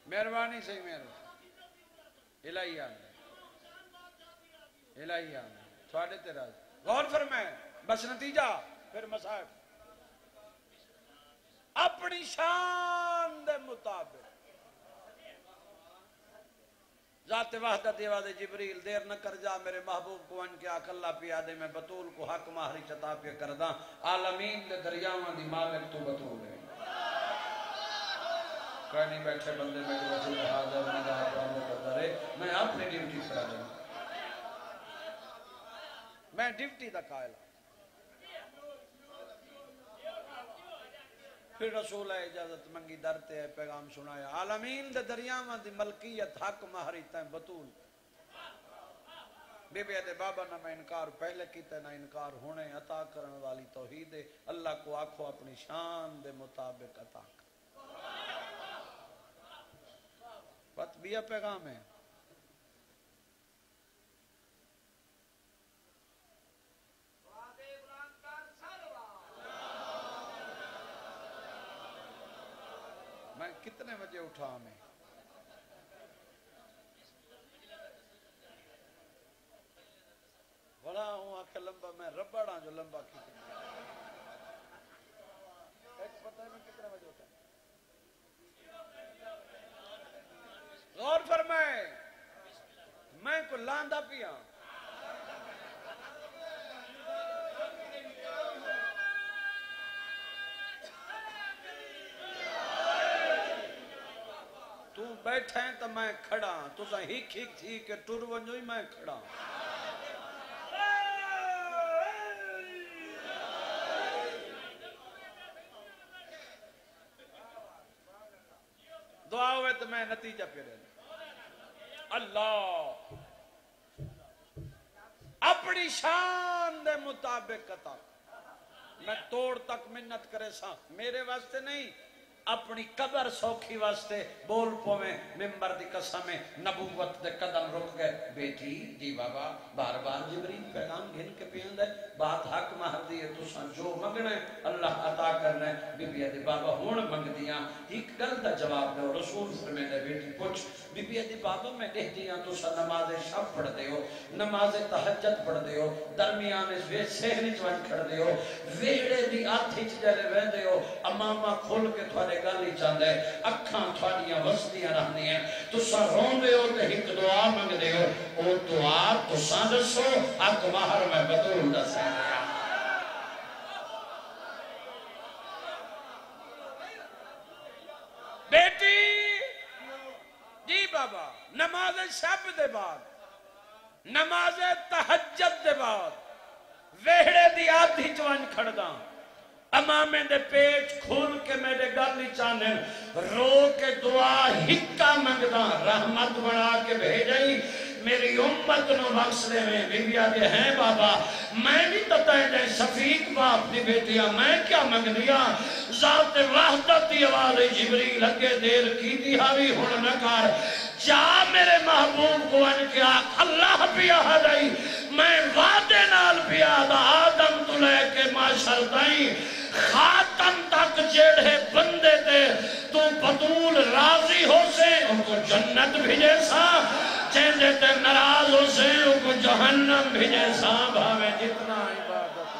مہربانی صحیح مہربانی الہی آمین الہی آمین تھوڑے تیرا غور فرمائے بس نتیجہ پھر مصائب اپنی شان دے مطابق ذات وحدت دیواد جبریل دیر نہ کر جا میرے محبوب کو ان کے آکھ اللہ پیادے میں بطول کو حق ماہری چتا پہ کرداں عالمین دے دریاواں دی مالک تو بطول ہے کوئی نہیں بیٹھے بندے میں جو وجود حاضر نگاہ پرانے کرتا رہے میں اپنی ڈیوٹی کرا دوں میں ڈیوٹی دا قائل ہوں پھر رسول ہے اجازت منگی درتے ہے پیغام سنایا عالمین دے دریاواں دی ملکیت حق ماہری تائیں بطول بی بی دے بابا نہ میں انکار پہلے کیتے نہ انکار ہونے عطا کرن والی توحید اللہ کو آکھو اپنی شان دے مطابق عطا کر بات بیا پیغام ہے میں کتنے بجے اٹھا میں بڑا ہوں آکھے لمبا میں ربڑا جو لمبا کی ایک پتہ ہے میں کتنے بجے اٹھا غور فرمائے میں کو لاندہ پیا تو بیٹھے ہیں تو میں کھڑا تو سا ہیک ہیک تھی کہ ٹور ونجو ہی میں کھڑا دعا ہوئے تو میں نتیجہ پہ رہے اللہ اپنی شان دے مطابق عطا میں توڑ تک منت کرے سا میرے واسطے نہیں اپنی قبر سوکھی واسطے بول پویں ممبر دی قسمیں نبوت دے قدم رک گئے بیٹی جی بابا بار بار جبریل پیغام گھن کے پیاند ہے بات حق مہر دی ہے تو سن جو مگنے اللہ عطا کرنا ہے بی بی دی بابا ہون مگ دیاں ایک گل دا جواب دے رسول فرمے دے بیٹی پوچھ بی بی دی بابا میں دیکھ دیاں تو سن نماز شب پڑھ دے ہو نماز تہجد پڑھ دے ہو درمیان سہنی چوان کھڑ دے ہو ویڑے دی آتھی چجلے وے دے ہو امامہ کھول کے تھوڑے گالی چاند ہے اکھاں تھوڑیاں وسطیاں رہنی ہیں تو سا رون دے ہو تو ہک دعا مانگ دے ہو او دعا تو سا دسو اک ماہر میں بطول دس ہے بیٹی جی بابا نماز شب دے بعد نماز تہجد دے بعد ویڑے دی آدھی چوان کھڑداں امامے دے پیچ کھول کے میرے گالی چانے رو کے دعا ہکا منگداں رحمت بنا کے بھیجئی میری امت نو بخش دے میں بیبیا دے ہیں بابا میں بھی تتائیں دے شفیق باپ دی بیٹیا میں کیا منگ دیا ذات وحدت دی آواز جبریل لگے دیر کی دی ہاوی ہون نکار جا میرے محبوب کو ان کے آکھ اللہ پیاہ دائی میں وعدے نال پیاہ دا آدم تو لے کے معاشر دائیں خاتم تک جیڑے بندے تے تو بطول راضی ہو سے ان کو جنت بھیجے سا چیندے تے نراز ہو سے ان کو جہنم بھیجے سا بھاوے جتنا عبادت بھیجے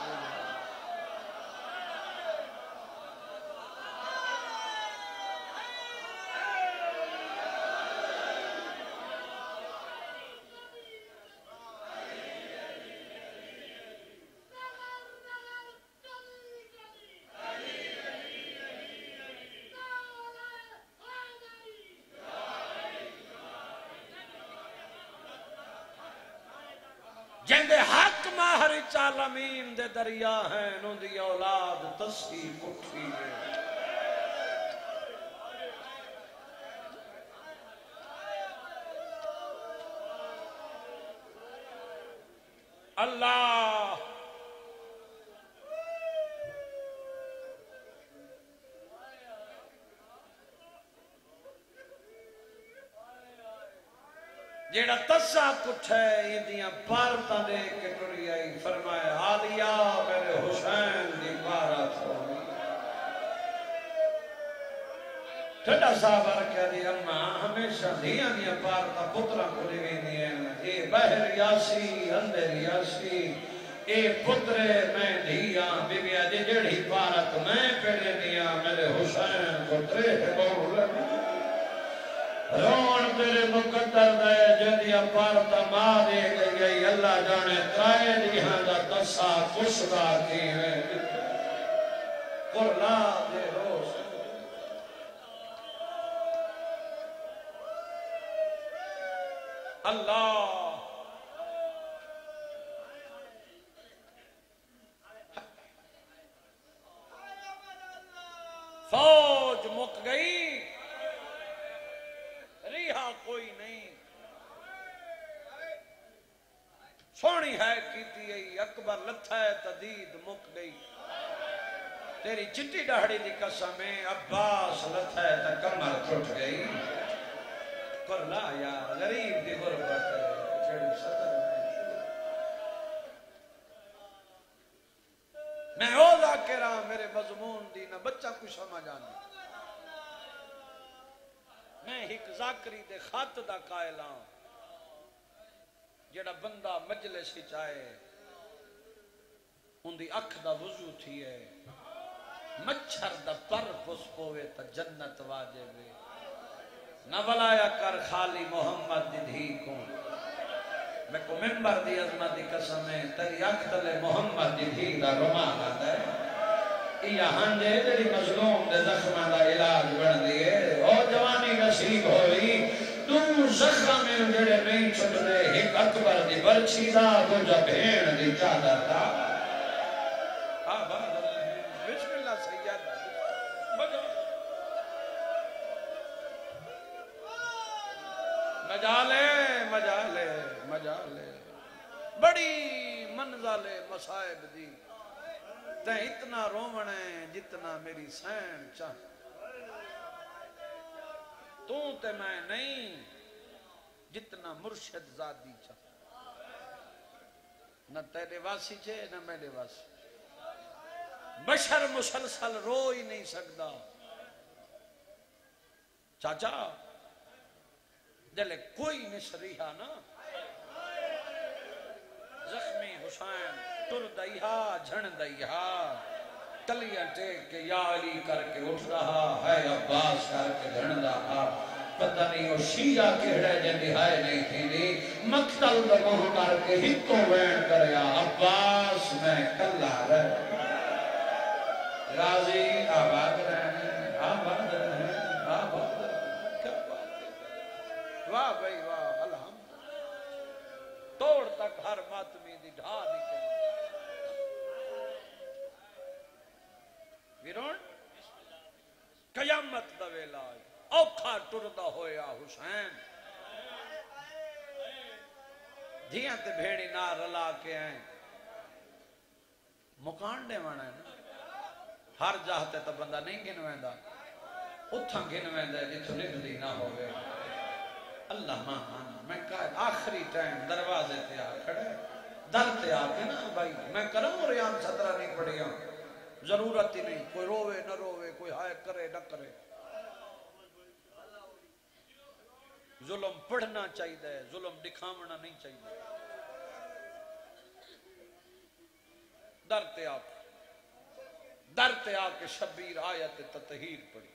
جندے حق ماہر چالمین دے دریا ہیں نو دی اولاد تسی کٹھی ہے اللہ جیڑا تسا کٹھے یہ دیاں پارتا دے کے ٹری آئی فرمائے آلیا میرے حسین دی بارات ہوئی ٹھڈا صاحب رکھا دی اماں ہمیشہ دھیاں دیا پارتا پترہ کو لے گئی دیا اے بہر یاسی اندر یاسی اے پترے میں دھیاں بی بی آجے جڑی پارت میں پیڑے دیا میرے حسین کو ترے بہو لگی رون تیرے مقدر دے جدیا پارتا ماں دے گئی اللہ جانے ترائے دیہاں دا تسا کشدا کی ہے قرلا دے روز اللہ فوج مک گئی ریحا کوئی نہیں سونی ہے کیتی ہے اکبر لتھا ہے تدید مک گئی تیری چٹی ڈاڑی دی قسمیں عباس لتھا ہے تا کمر ٹوٹ گئی کرلا یار غریب دی غربت ہے جڑی سطر میں میں او ذاکرہ میرے مضمون دی نہ بچہ کوئی سمجھ آنے میں ایک ذاکری دے خط دا قائلاں جڑا بندہ مجلس ہی چاہے ان دی اکھ دا وضو تھی ہے مچھر دا پر پس پوے تا جنت واجبے نہ بلایا کر خالی محمد دی دھی کو میں کو ممبر دی عظمت دی قسم ہے تیری اکھ تلے محمد دی دھی دا رومان آتا ہے یہاں دے تیری مظلوم دے زخمہ دا علاج بڑھ دیئے اور جوانی نصیب ہوئی تو زخم میں جڑے نہیں چھٹ دے ایک اکبر دی برچی دا دو جا بھین دی چادر دا آباد بسم اللہ سید بجا مجالے مجالے مجالے بڑی منزل مصائب دی تے اتنا رومن ہے جتنا میری سین چاہ تو تے میں نہیں جتنا مرشد زادی چاہ نہ تیرے واسی چھے نہ میرے واسی بشر مسلسل رو ہی نہیں سکتا چاچا جلے کوئی نشریحہ نا زخمی حسین تر دئیہا جھن دئیہا تلیاں ٹیک کے یا علی کر کے اٹھ رہا ہے عباس کر کے جھن رہا پتہ نہیں وہ شیعہ کہڑے جن دہائے نہیں تھی نہیں مقتل دمہ کر کے ہتو وین کریا عباس میں کلہ رہ راضی آباد رہے آباد رہے آباد رہے کیا بات ہے واہ بھائی واہ الحمد توڑ تک ہر ماتمی دی ڈھا نکل ویرون قیامت دا ویلا اوکھا ٹردہ ہویا حسین دھیاں تے بھیڑی نہ رلا کے آئیں مکان دے وانا ہے نا ہر جاہتے تا بندہ نہیں گنویں دا اتھا گنویں دا جتو نکلی نہ ہوئے اللہ ماں آنا میں کہا آخری ٹائم دروازے تے آ کھڑے در تے آ کے نا بھائی میں کروں ریان سترہ نہیں پڑھیا ضرورت ہی نہیں کوئی روے نہ روے کوئی ہائے کرے نہ کرے ظلم پڑھنا چاہیے ظلم دکھاونا نہیں چاہیے در تے آ در تے آ کے شبیر آیت تطہیر پڑھی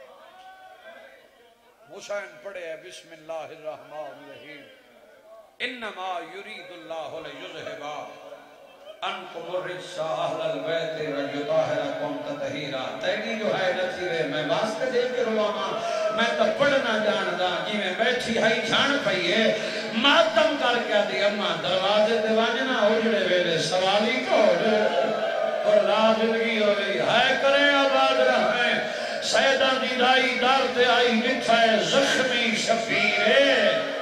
حسین پڑھے ہے بسم اللہ الرحمن الرحیم انما یرید اللہ لیذہبا انکم الرجس اہل البیت ویطہرکم تطہیرا تیری جو ہے نصیبے میں واسطے دے کے رواما میں تو پڑھنا جاندہ جی میں بیٹھی ہائی جان پئیے ماتم کر کے دی اماں دروازے دیوانینا اجڑے ویلے سوالی کوڑ اور راہ زندگی ہوئی ہائے کریں آباد رہیں سیدہ دی دائی دار تے آئی لکھا ہے زخمی شفیرے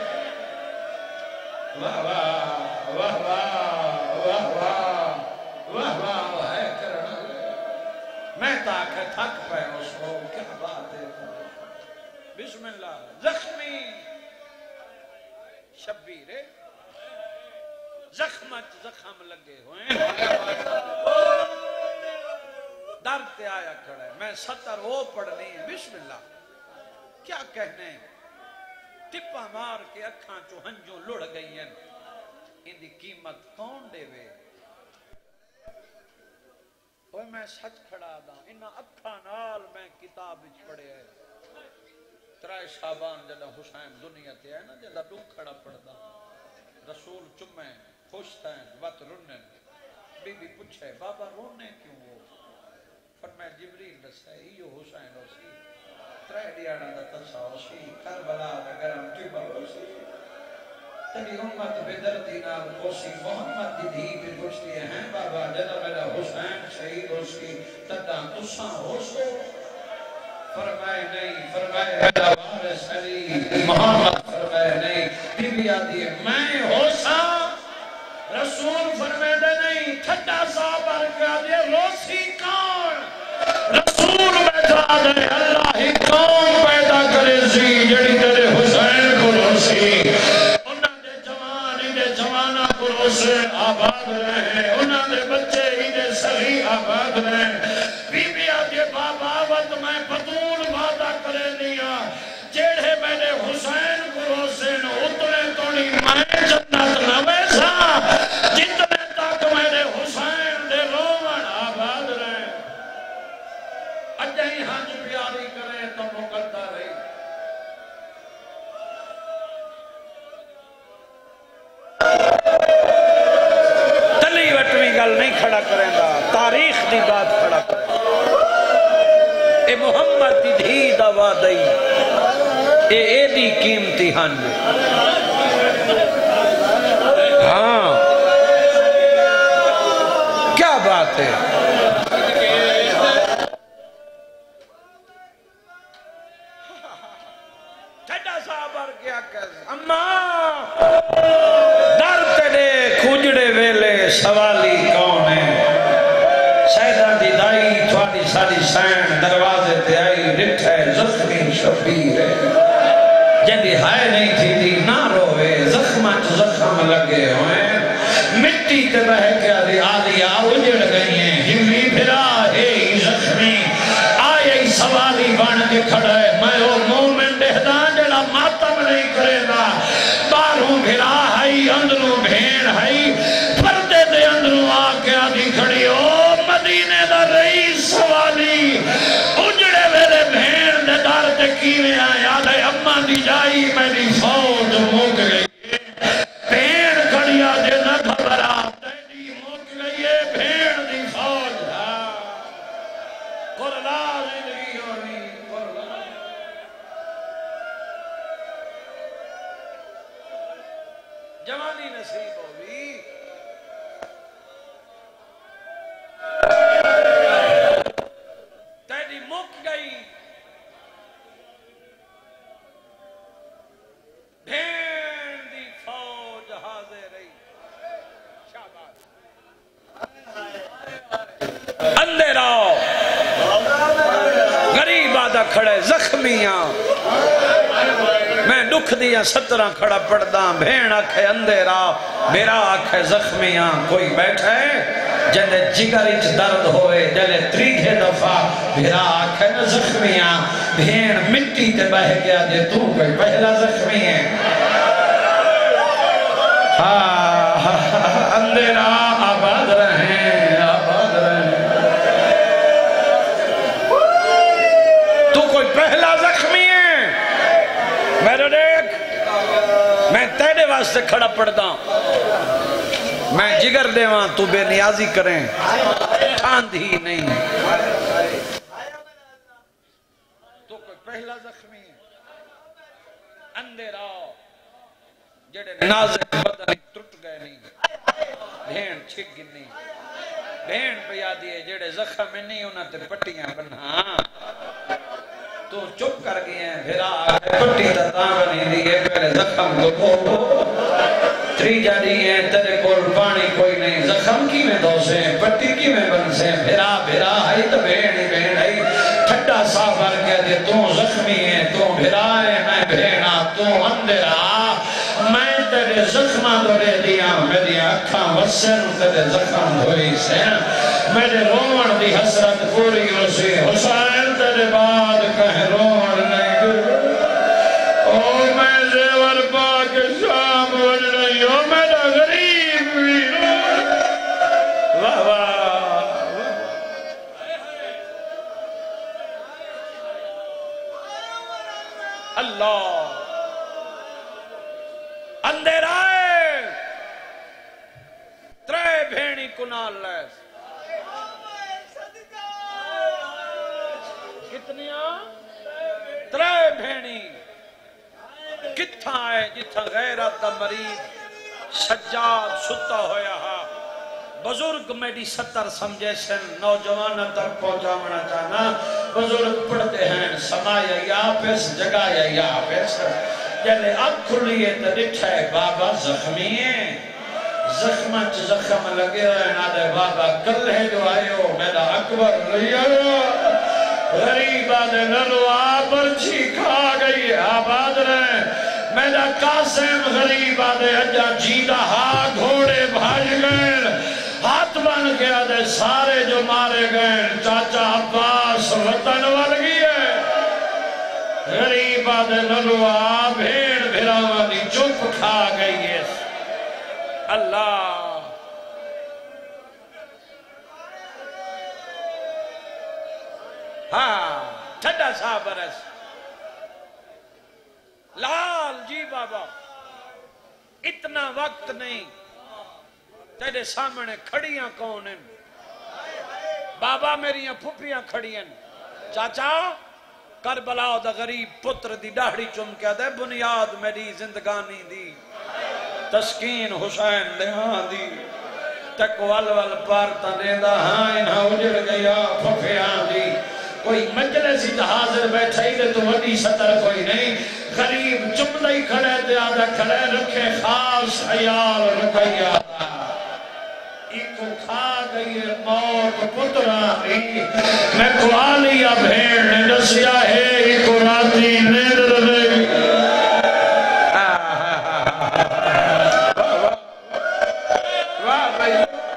واہ واہ واہ واہ واہ واہ واہ واہ ہے کرنا میں تاکہ تھک پہ اس کو کیا بات ہے بسم اللہ زخمی شبیرے زخمت زخم لگے ہوئے در تے آیا کھڑا ہے میں ستر وہ پڑھنی ہے بسم اللہ کیا کہنے ٹپا مار کے اکھاں چو ہنجوں لڑ گئی ہیں ان دی قیمت کون دے وے اوہ میں سچ کھڑا دا انہا اکھاں نال میں کتاب وچ پڑھے ہے ترائے شابان جدہ حسین دنیا تے ہے نا جدہ ڈوک کھڑا پڑھدا رسول چمیں خوش تھیں وقت رنن بی بی پوچھے بابا رونے کیوں ہو فرمائے جبریل دسے ایو حسین ہو سی ترائے دیانا دا تسا ہو سی کربلا دا گرم ٹبا ہو سی تیری امت بے دردی نال ہو سی محمد دی دھی بھی پوچھتی ہیں بابا جدہ میرا حسین شہید ہو سی تدہ تسا ہو سو فرمائے نہیں فرمائے میرا وارث علی محمد فرمائے نہیں بی بی آتی ہے میں ہو سا رسول فرمائے نہیں تھٹا صاحب کیا دے روسی کون رسول بیٹھا دے اللہ ہی کون پیدا کرے سی جڑی تیرے حسین کو روسی انہاں دے جوان ہی دے جوانہ کو روسے آباد رہے انہاں دے بچے ہی دے صحیح آباد رہے بی بی آدھے بابا وقت میں بطول وعدہ کرے دیا جیڑے میں نے حسین کو روسے نو اتنے توڑی میں جنت نہ ویسا جتنے تک میں نے حسین دے رومن آباد رہے اجہی ہنج پیاری کرے تو مقدر رہی تلی وٹوی گل نہیں کھڑا کریں دا تاریخ دی بات کھڑا کریں اے محمد دی دھی دا وعدائی اے اے دی قیمتی ہنج ہاں کیا بات ہے چھٹا صاحبر کیا کہتے اماں در تیرے کھجڑے ویلے سوالی کون ہے سیدہ دی دائی تھوڑی ساری سین دروازے تے آئی رٹھے زخمی شبیر ہے جنہی ہائے نہیں تھی دی نہ روے زخمت زخم لگے ہوئے مٹی تے بہ کے دی آدیا اجڑ گئی ہیں ہمی پھرا ہے زخمی آئے سوالی بان کے کھڑا ہے میں وہ مومن دہدان جڑا ماتم نہیں کرے گا باروں بھرا ہے اندروں بھین ہے پردے دے اندروں آکے آدھی کھڑی ہو مدینے دا رئیس سوالی اجڑے میرے بھین دے دار تے کیویں آئے آدھے اماں دی جائی میری فوج موک گئی بھین کھڑیا دے نہ گھبرا تیری موک گئی ہے بھین دی فوج قرلا زندگی ہونی قرلا جوانی نصیب ہوئی تیری موک گئی بھین دی فوج حاضر رہی شاباش اندھیرا غریب آدھا کھڑے زخمیاں میں دکھ دیا سترہ کھڑا پڑھدا بھین آکھے اندھیرا میرا آکھے زخمیاں کوئی بیٹھے جنہیں جگریچ درد ہوئے جلے تریجے دفعہ بھیرا آکھے نا زخمیاں بھین مٹی تے بہ گیا دے تو کوئی پہلا زخمی ہے اندھیرا آباد رہیں آباد رہیں تو کوئی پہلا زخمی ہے میرے دیکھ میں تیرے واسطے کھڑا پڑھتا میں جگر دے وہاں تو بے نیازی کریں کھاند ہی نہیں تو کوئی پہلا زخمی ہے اندھیرا جڑے نازک بدن ٹوٹ گئے نہیں بھین چھک گئی بھین پہ یاد یہ جڑے زخم نہیں انہاں تے پٹیاں بنا تو چپ کر گئے ہیں بھیرا آگے پٹی تتاں بنی دیئے پہلے زخم کو کھو تری جاڑی ہیں تیرے کول پانی کوئی نہیں زخم کی میں دو سے پٹی کی میں بن سے بھیرا بھیرا ہائی تو بھینی بھین ہائی ٹھٹا صافر کہہ دے تو زخمی ہے تو بھیرا ہے میں بھینا تو اندرا میں تیرے زخمہ دورے دیا میری اکھاں وسن تیرے زخم دھوئی سے میرے رومن دی حسرت پوری ہو سی حسین تیرے بعد کہیں رومن نہیں بھیڑی کنال لے کتنیاں ترے بھیڑی کتھا ہے جتھا غیرت دا مریض سجاد ستا ہویا ہا بزرگ میری ستر سمجھے سن نوجوان تک پہنچاونا چاہنا بزرگ پڑھتے ہیں سمایا یا پیس جگایا یا پیس جلے اب کھلیے تو ڈٹھائے بابا زخمی ہیں زخمہ چھ زخم لگے ہوئے نادے بابا کل ہے جو آئے ہو میرا اکبر رہی آیا غریب آدھے نلو آبرچی کھا گئی آباد رہے میرا قاسم غریب آدھے اجا جیدہ ہا گھوڑے بھاج گئے ہاتھ بن گیا دے سارے جو مارے گئے چاچا عباس وطن ورگی ہے غریب آدھے نلوہ بھیڑ بھراوہ دی چپ کھا گئی ہے اللہ ہاں ٹھڈا سا برس لال جی بابا اتنا وقت نہیں تیرے سامنے کھڑیاں کون ہیں بابا میریاں پھپیاں کھڑی ہیں چاچا کربلا دا غریب پتر دی ڈاڑی چم کیا دے بنیاد میری زندگانی دی تسکین حسین دے ہاں دی تک وال وال پارتا دیندہ ہاں انہاں اجڑ گیا پھپیاں دی کوئی مجلسی تا حاضر بیٹھائی دے تو وڈی سطر کوئی نہیں غریب چمدہ ہی کھڑے دے آدھا کھڑے رکھے خاص عیال رکھائی آدھا ایکو کھا گئی موت پترانی میں کو آلیا بھیڑ نے نسیا ہے ایکو راتی نیند رہے واہ بھائی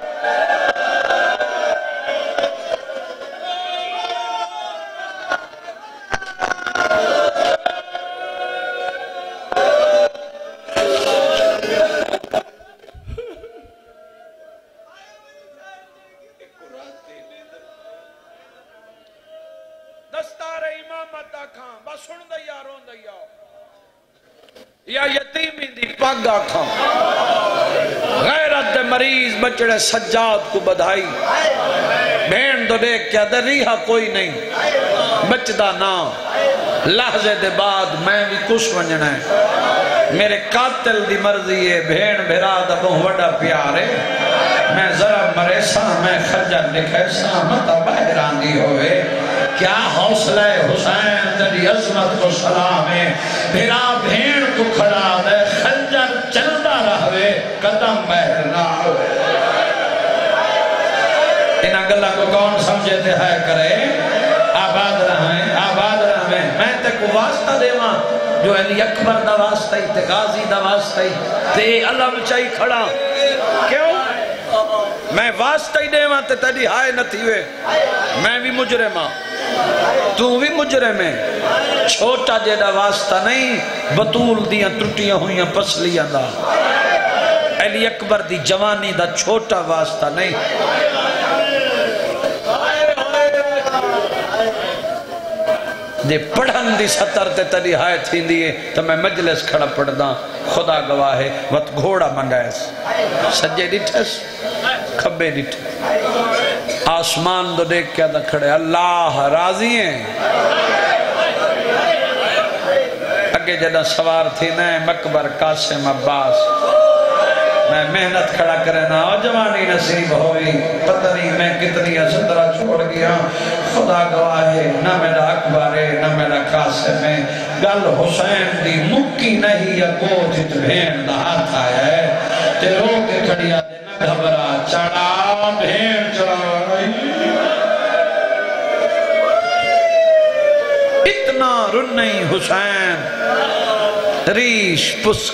یا یتیمی دی پاگ آکھاں غیرت دے مریض بچڑے سجاد کو بدھائی بین دو دیکھ کیا در ریحہ کوئی نہیں بچدہ نا لحظے دے بعد میں بھی کچھ ونجنا ہے میرے قاتل دی مرضی ہے بین بھرا دا بہت وڈا پیارے میں ذرا مرے سا میں خرجہ لکھے سا مطا بہران دی ہوئے کیا حوصلہ حسین تیری عظمت کو سلام ہے بھیرا بھیڑ کو کھڑا دے خنجر چلتا رہوے قدم بہر نہ ہوئے انہا گلہ کو کون سمجھتے ہے کرے آباد رہیں آباد رہیں میں تے کو واسطہ دے ماں جو علی اکبر دا واسطہ ہی تے غازی دا واسطہ ہی تے علم چاہی کھڑا کیوں میں واسطہ ہی دے ماں تے تیری ہائے نہ تھیوے میں بھی مجرم ہاں تو بھی مجرم ہے چھوٹا جیڑا واسطہ نہیں بطول دیاں ٹوٹیاں ہوئیاں پسلیاں دا علی اکبر دی جوانی دا چھوٹا واسطہ نہیں دے پڑھن دی سطر تے تری ہائے تھی دیئے تو میں مجلس کھڑا پڑھ دا خدا گواہ ہے وقت گھوڑا منگائیس سجے ڈٹھس کھبے ڈٹھس آسمان دو دیکھ کیا دا کھڑے اللہ راضی ہیں اگے جدہ سوار تھی نئے مکبر قاسم عباس میں محنت کھڑا کرے نا اور جوانی نصیب ہوئی پتہ نہیں میں کتنی سترہ چھوڑ گیا خدا گواہ ہے نہ میرا اکبر ہے نہ میرا قاسم ہے گل حسین دی مکی نہیں یا کوجت بھین دا ہاتھ آیا ہے تے رو کے کھڑیا دے نہ گھبرا چڑھا بھین چڑھا رہی اتنا رنی حسین ریش پسک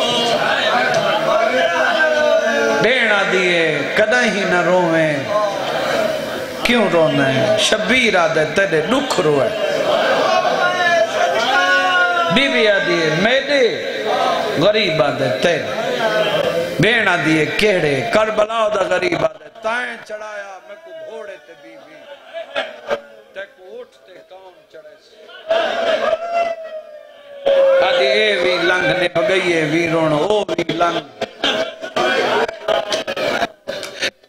بینا دیئے کدہ ہی نہ روئیں کیوں رونا ہے شبیر آدھے تیرے دکھ روئے بی بی آدھے میدے غریب آدھے تیرے بینا دیئے کیڑے کربلا دا غریب آدھے تائیں چڑھایا میں کو گھوڑے تے بی بی تے کو اٹھتے کام چڑھے سے آدھے اے وی لنگ نے بگئیے وی رون او وی لنگ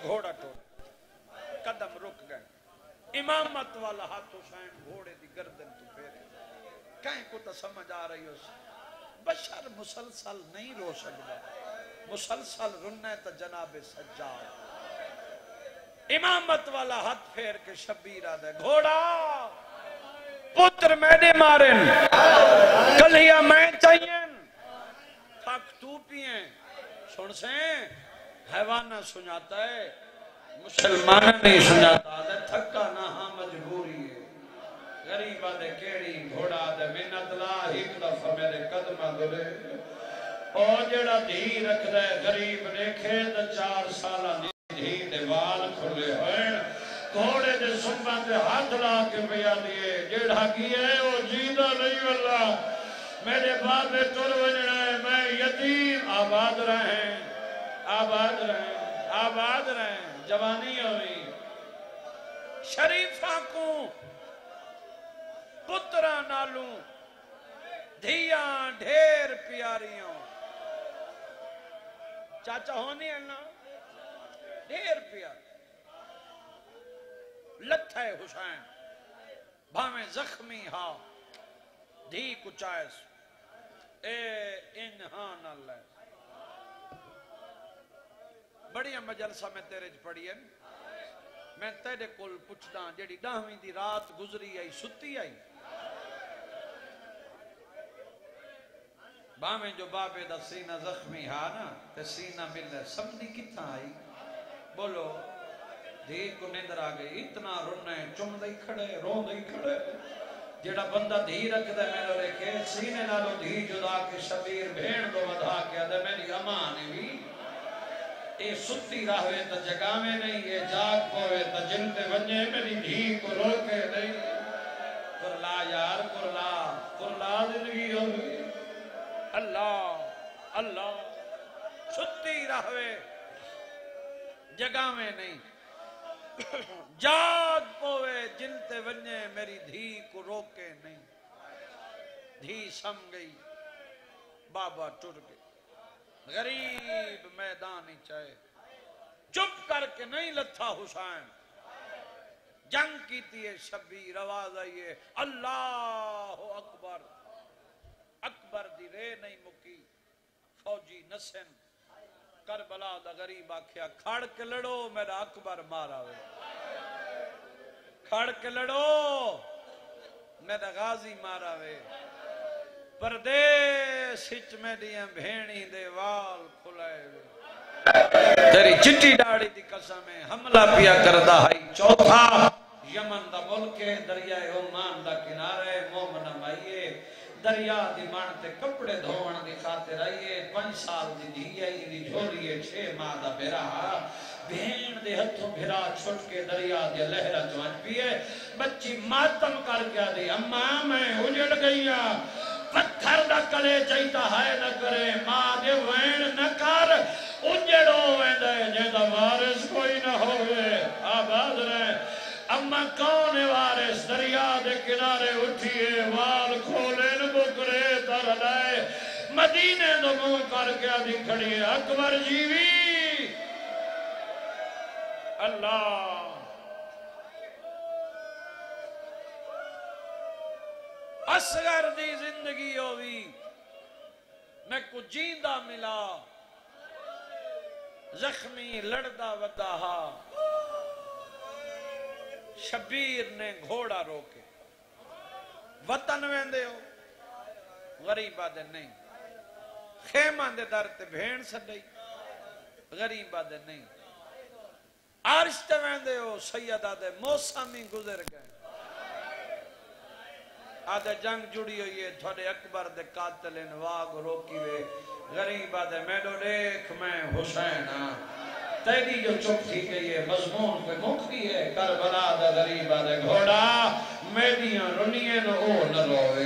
گھوڑا ٹوٹ قدم رک گئے امامت والا ہاتھ حسین گھوڑے دی گردن تو پھیرے کہیں کو تو سمجھ آ رہی ہو بشر مسلسل نہیں رو سکتا مسلسل رنہ تا جناب سجاد امامت والا ہاتھ پھیر کے شبیر آدھے گھوڑا پتر میں نے مارن کلیا میں چاہیے تھک تو پیئیں سن سیں حیوانہ سناتا ہے مسلمانہ نہیں سناتا ہے تھکا نہ ہاں مجبوری ہے غریب آدھے کیڑی گھوڑا آدھے منت لا ایک دفعہ میرے قدمہ دلے اور جڑا دھی رکھ دے غریب دیکھے تو چار سالہ دھی دے وال کھلے ہوئے گھوڑے دے سنبہ دے ہاتھ لا کے بیا دیئے جڑا کیے وہ جیدہ نہیں واللہ میرے بابے تر وجڑا ہے میں یتیم آباد رہیں آباد رہیں آباد رہیں جوانی ہوئی شریفہ کو پترہ نالوں دھیاں ڈھیر پیاریوں چاچا ہونی ہے نا ڈھیر پیار لتھے حسین بھامیں زخمی ہاں دھی کچائس اے انہان اللہ بڑی مجلسہ میں تیرے جو پڑھی ہے میں تیرے کل پچھتا جیڑی ڈاہویں دی رات گزری آئی ستی آئی بامیں جو بابے دا سینہ زخمی ہاں نا تے سینہ ملے سمجھی کتنا آئی بولو دھی کو نیندر آگئی اتنا رننے چم دائی کھڑے رو دائی کھڑے جیڑا بندہ دھی رکھ دے میں لے کے سینے نالو دھی جدا کے شبیر بھیڑ دو ودھا کے دے میری امانی بھی اے ستی راہوے تا جگہ میں نہیں اے جاگ پوے تا جنتے ونجے میری دھی کو روکے نہیں کرلا یار کرلا کرلا زندگی ہوئی اللہ اللہ ستی راہوے جگہ میں نہیں جاگ پوے جنتے ونجے میری دھی کو روکے نہیں دھی سم گئی بابا ٹر گئی غریب میدانی چاہے چپ کر کے نہیں لتھا حسین جنگ کی تیئے شبیر آواز آئیے اللہ اکبر اکبر دی رے نہیں مکی فوجی نسن کربلا دا غریب آکھیا کھڑ کے لڑو میرا اکبر مارا ہوئے کھڑ کے لڑو میرا غازی مارا ہوئے پردیس ہچ میں دیاں بھینی دے وال کھلائے ہوئے تیری چٹی ڈاڑی دی قسمیں حملہ پیا کردہ ہے چوتھا یمن دا ملک دریائے عمان دا کنارے مومنہ مائیے دریا دی مانتے کپڑے دھوان دی خاطر آئیے پنچ سال دی دی آئی دی جھولیے چھے ماہ دا بھرا بھین دے ہتھوں بھرا چھوٹ کے دریا دی لہرہ جوان پیے بچی ماتم کر گیا دی اماں میں اجڑ گئیا پتھر نہ کرے چاہیتا ہے نہ کرے ماں دے وین نہ کر اجڑو وین دے جیدہ وارث کوئی نہ ہوئے آباد رہے اما کون وارث دریا دے کنارے اٹھئے وال کھولے نبکرے در لائے مدینے دو منہ کر کے آدھی کھڑیے اکبر جیوی اللہ اصغر دی زندگی ہوئی میں کو جیندہ ملا زخمی لڑدہ ودہا شبیر نے گھوڑا روکے وطن ویندے ہو غریبہ دے نہیں خیمہ دے در تے بھین سڑی غریبہ دے نہیں عرش تے ویندے ہو سیدہ دے موسمی گزر گئے آدھے جنگ جڑی ہوئی ہے تھوڑے اکبر دے قاتل انواغ روکی وے غریبہ دے میڈو دیکھ میں حسین تیری جو چپ تھی گئی ہے مضمون پہ مکھی ہے کربلا دا غریبہ دے گھوڑا میڈیاں رنیے نو او نہ روئے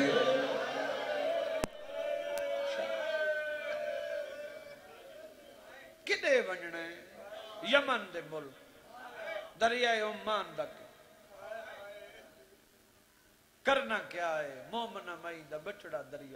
کدے ونجنے یمن دے ملک دریائے عمان دا کرنا کیا ہے مومنہ مائی دا بچڑا دریا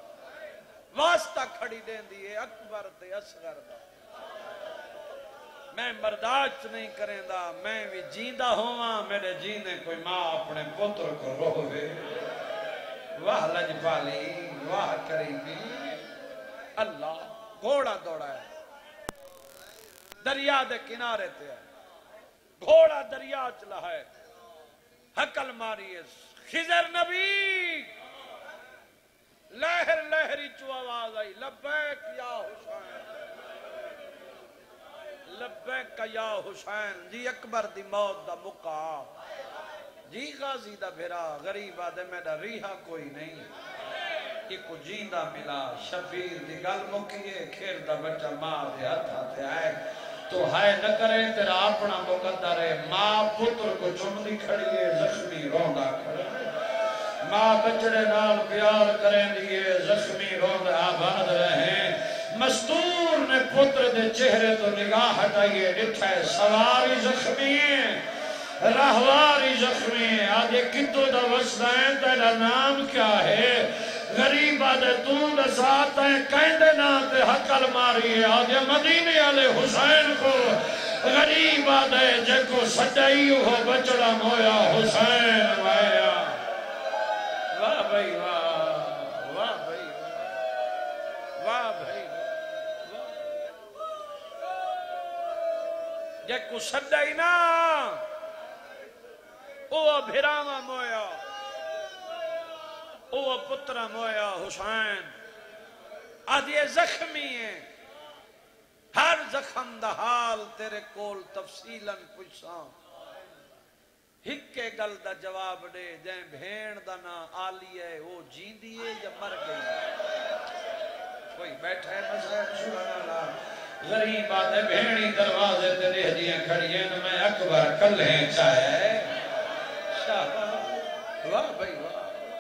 واسطہ کھڑی دین دیئے اکبر تے اصغر دا میں برداشت نہیں کریں دا میں بھی جیندہ ہوا میرے جینے کوئی ماں اپنے پتر کو روے واہ لجپالی واہ کریمی اللہ گھوڑا دوڑا ہے دریا دے کنارے تے ہے گھوڑا دریا چلا ہے حقل ماری ہے خضر نبی لہر لہری چو آواز آئی لبیک یا حسین لبیک یا حسین جی اکبر دی موت دا مقا جی غازی دا بھرا غریب آدھے میرا ریحہ کوئی نہیں ایک جیندہ ملا شبیر دی گل مکیے کھیل دا بچہ ماں دے ہاتھ آتے آئے تو ہائے نہ کرے تیرا اپنا مقدر ہے ماں پتر کو چمدی کھڑی ہے زخمی روندہ کھڑی ماں بچڑے نال پیار کریں دیئے زخمی روندہ آباد رہیں مستور نے پتر دے چہرے تو نگاہ ہٹائیے ڈٹھا ہے سواری زخمی ہے رہواری زخمی ہے آدھے کتو دا وسدائیں تیرا نام کیا ہے غریب آدھے تو نسات ہیں کہندے نا تے حقل ماری ہے آدھے مدینے علیہ حسین کو غریب آدھے جے کو سجائی ہو بچڑا مویا حسین وایا واہ بھائی واہ واہ بھائی واہ بھائی جے کو سجائی نا او بھراما مویا او پترہ مویا حسین آدھی زخمی ہے ہر زخم دا حال تیرے کول تفصیلاً پوچھاں ہکے گل دا جواب دے جائیں بھین دا نا آلی ہے وہ جیندی ہے یا مر گئی کوئی بیٹھا ہے مسائل سبحان اللہ غریب آدھے بھینی دروازے تے دے دیاں کھڑیے نو میں اکبر کلہیں چاہے شاہ واہ بھائی واہ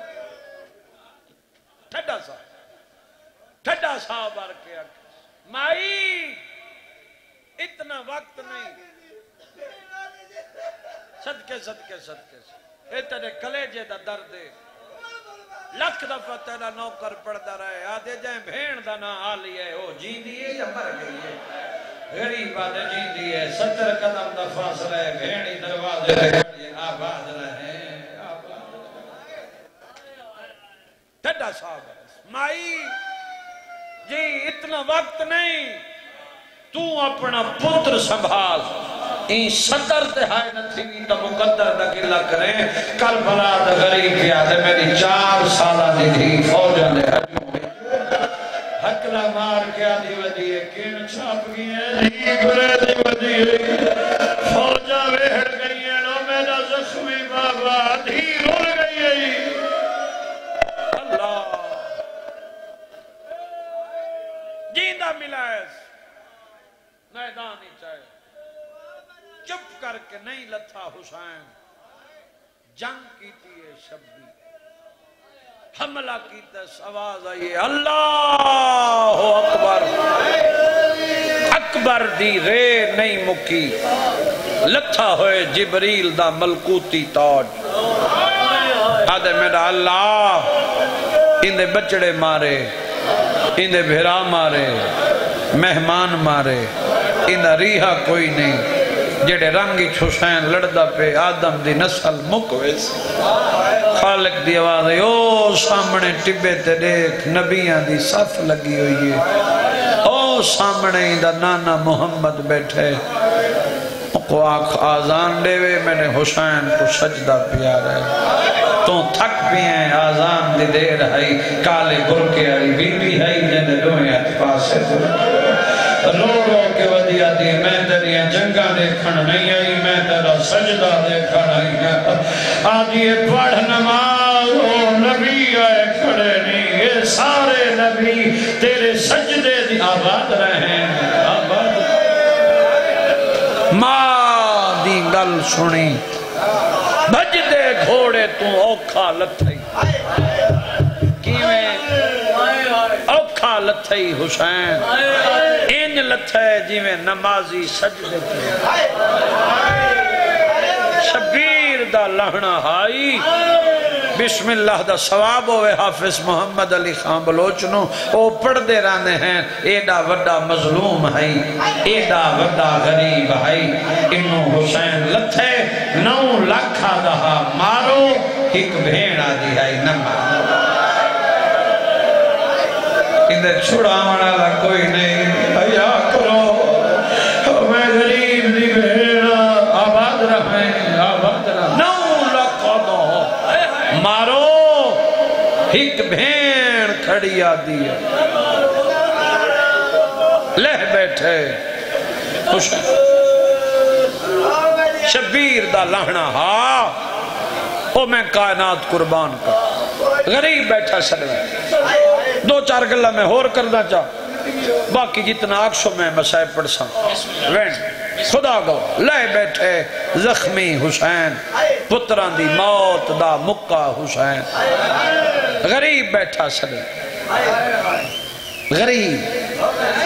ٹھڈا سا ٹھڈا سا بار کے مائی اتنا وقت نہیں صدقے صدقے صدقے اے تیرے کلیجے دا درد ہے لکھ دفعہ تیرا نوکر پڑھتا رہے آدھے جائیں بھین دا نا آلی ہے وہ جیندی ہے یا مر گئی ہے غریب آدھے جیندی ہے ستر قدم دا فاصلہ ہے بھینی دروازے رکھڑی آباد رہے ٹھڈا صاحب ہے مائی جی اتنا وقت نہیں تو اپنا پتر سنبھال این صدر تہائی نہ تھی تا مقدر دا گلہ کریں کربلا دا غریب یاد ہے میری چار سالہ دی تھی فوجہ دے حجوں میں حقلہ مار کے آدھی ودیئے کین چھاپ گئی ہے دی گرے دی ودیئے فوجہ ویڑ گئی ہے نو میرا زخمی بابا دھی رول گئی ہے اللہ جیندہ ملائز میدان ہی چاہے چپ کر کے نہیں لتھا حسین جنگ کیتی ہے شبی حملہ کیتا ہے آواز آئیے اللہ اکبر اکبر دی رے نہیں مکی لتھا ہوئے جبریل دا ملکوتی تاج آدھے میرا اللہ اندے بچڑے مارے اندے بھرا مارے مہمان مارے اندہ ریحہ کوئی نہیں جڑے رنگی حسین لڑدا پہ آدم دی نسل مکویس خالق دی آواز ہے او سامنے ٹبے تے دیکھ نبیاں دی صف لگی ہوئی ہے او سامنے دا نانا محمد بیٹھے کو آنکھ آزان دے وے میں نے حسین کو سجدہ پیارا ہے تو تھک بھی ہیں آزان دی دیر ہے کالے برکے آئی بی بی ہے جنہیں دوئے اتفاس سے رو رو کے ودیا دی میں تیریا جنگا دیکھن نہیں آئی میں تیرا سجدہ دیکھن آئی ہے آدھی پڑھ نماز او نبی آئے کھڑے نہیں یہ سارے نبی تیرے سجدے دی آباد رہیں آباد ماں دی گل سنی بج دے گھوڑے تو اوکھا لتھائی کیویں اوکھا لتھائی حسین انج لتھائے جیویں نمازی سجدے کی شبیر دا لہنا ہائی بسم اللہ دا ثواب ہوئے حافظ محمد علی خان بلوچنوں او پڑھ دے رانے ہیں ایڈا وڈا مظلوم ہے ایڈا وڈا غریب ہے انہوں حسین لتھے نو لکھا دہا مارو ایک بھیڑا دی ہے نہ مارو اندھے چھڑا مانا کوئی نہیں حیا کرو میں غریب دی بھیڑا آباد رہیں آباد رہیں نو لکھا دہا مارو ایک بھیڑ کھڑی آدھی ہے لہ بیٹھے حسین شبیر دا لہنا ہاں او میں کائنات قربان کر غریب بیٹھا سڑوے دو چار گلہ میں ہور کرنا چاہ باقی جتنا آکشو میں مسائے پڑھ سا وین خدا گو لے بیٹھے زخمی حسین پتران دی موت دا مکہ حسین غریب بیٹھا سڑے غریب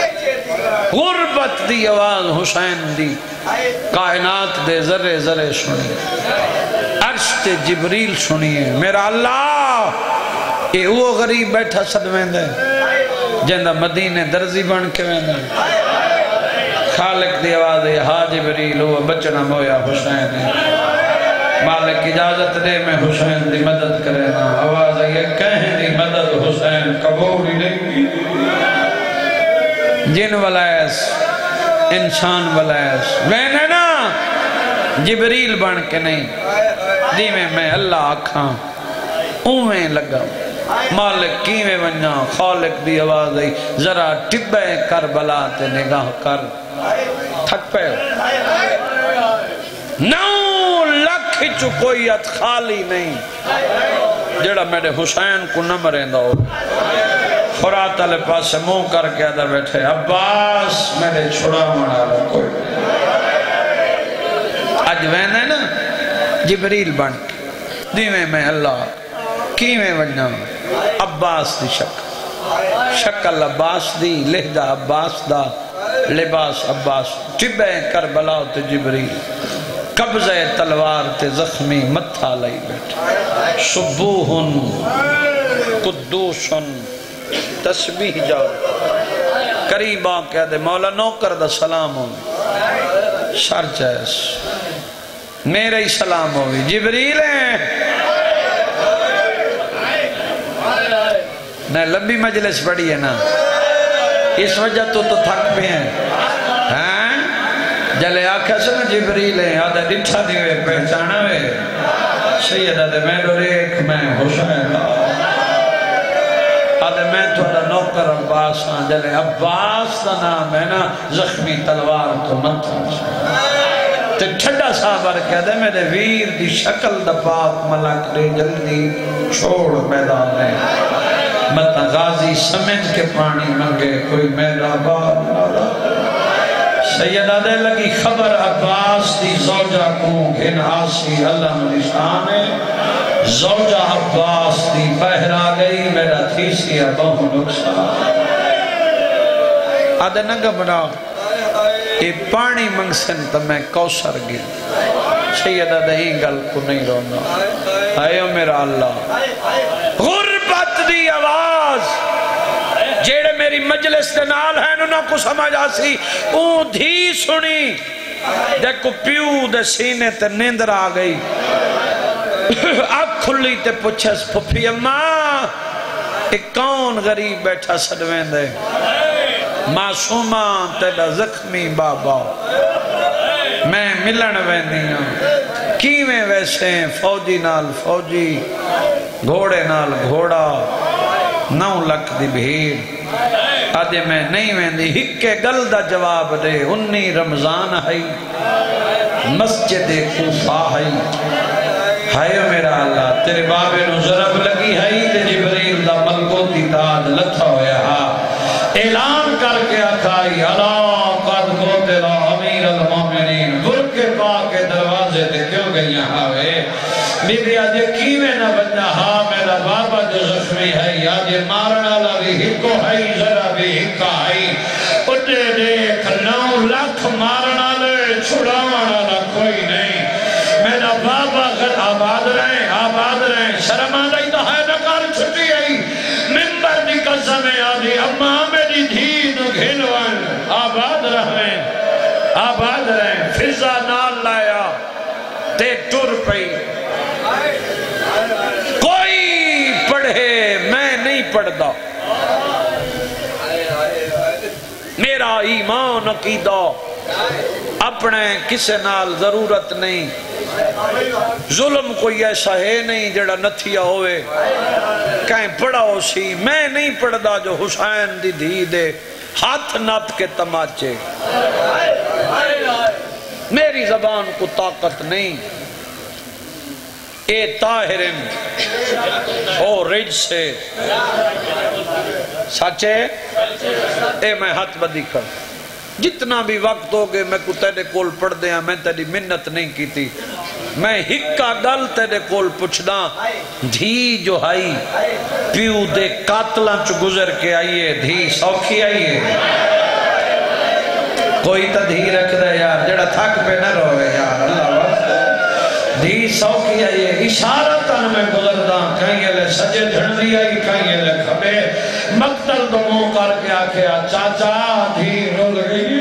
غربت دی آواز حسین دی کائنات دے ذرے ذرے سنی عرش تے جبریل سنیے میرا اللہ اے وہ غریب بیٹھا سڑویں دے جندہ مدینے درزی بن کے ویندے خالق دی آواز ہے ہا جبریل وہ بچنا مویا حسین ہے مالک اجازت دے میں حسین دی مدد کرے نا آواز ہے یہ کہیں دی مدد حسین قبول ہی نہیں جن والائس انسان والائس وینے نا جبریل بن کے نہیں دی میں میں اللہ آکھاں اوہیں لگا مالک کیویں ونجا خالق دی آواز ہے ذرا ٹبے کربلا تے نگاہ کر تھک پہ نو لکھ چو کوئی ات خالی نہیں جڑا میرے حسین کو نہ مرین دو فرات علی پاس سے منہ کر کے ادھر بیٹھے عباس میرے چھڑا منا رہا کوئی اج وین ہے نا جبریل بن دیویں میں اللہ کیویں ونجا عباس دی شکل شکل عباس دی لہجہ عباس دا لباس عباس ٹبے کربلا تے جبریل قبضہ تلوار تے زخمی متھا لئی بیٹھے سبوہن قدوسن تسبیح جاؤ قریبا کہہ دے مولا نوکر دا سلام ہوگی سر چیس میرے ہی سلام ہوگی جبریل ہیں نہ لمبی مجلس پڑی ہے نا اس وجہ تو تو تھک پہ ہیں جلے آکھا سنا جبریل ہیں آدھا ڈٹھا دیوے پہچانا وے سیدہ دے میں رو ریک میں حسین آدھے میں تو آدھا نوکر عباس ہاں جلے عباس دا نام ہے نا زخمی تلوار تو متھا تے ٹھڑا صحابر کہہ دے میرے ویر دی شکل دا پاک ملک دے جلدی چھوڑ میدان میں متا غازی سمجھ کے پانی منگے کوئی میرا بات سیدہ دے لگی خبر عباس دی زوجہ کو گھن آسی اللہ نشان ہے زوجہ عباس دی بہر آ گئی میرا تیسی اباہ نقصان آدھے نگا بنا یہ پانی منگسن تو میں کوسر گی سیدہ دے ہی گل کو نہیں رونا آئیو میرا اللہ غربت دی آواز جیڑے میری مجلس دے نال ہیں انہوں کو سمجھ آسی اون دھی سنی دیکھو پیو دے سینے تے نیندر آ گئی آنکھ کھلی تے پوچھے پھپھی اماں ایک کون غریب بیٹھا سڑویں دے معصومہ تیڑا زخمی بابا میں ملن ویندیاں کیویں ویسے فوجی نال فوجی گھوڑے نال گھوڑا نو لکھ دی بھیڑ آدھے میں نہیں ویندی ہکے گل دا جواب دے انی رمضان ہے مسجد کوفہ ہے ہائے میرا اللہ تیرے بابے نو ضرب لگی ہے تے جبریل دا ملکوتی داد لتھا ہویا ہا اعلان کر کے آکھائی اللہ قد قتل امیر المومنین برکے پاک کے دروازے تے کیوں گئیاں ہاوے بی بی آجے کیویں نہ بننا ہاں میرا بابا جو زخمی ہے آجے مارنا لگی ہکو ہے ذرا بھی ہکا ہے اٹھے دیکھ نو لکھ مارنا لے چھڑاوانا نہ کوئی نہیں میرا بابا غد آباد رہے آباد رہے شرمان سمیں آدھی اماں میری دھی نو گھنوان آباد رہیں آباد رہیں فضا نال لایا تے ٹر پئی کوئی پڑھے میں نہیں پڑھدا میرا ایمان عقیدہ اپنے کسے نال ضرورت نہیں ظلم کوئی ایسا ہے نہیں جڑا نتھیا ہوئے کہیں پڑھا ہو سی میں نہیں پڑھدا جو حسین دی دھی دے ہاتھ نپ کے تماچے میری زبان کو طاقت نہیں اے طاہرن او رج سے سچے اے میں ہاتھ بدی کر جتنا بھی وقت ہو گئے میں کو تیرے کول پڑھ دیا میں تیری منت نہیں کی تھی میں ہکا گل تیرے کول پوچھدا دھی جو آئی پیو دے قاتلاں چ گزر کے آئیے دھی سوکھی آئیے کوئی تا دھی رکھ دے یار جڑا تھک پہ نہ روے یار اللہ وقت دھی سوکھی آئیے اشارتاں میں گزرداں کہیں یہ لے سجے دھڑی آئی کہیں یہ لے کھبے مقتل دو منہ کر کے آکھیا چاچا دھی رول گئی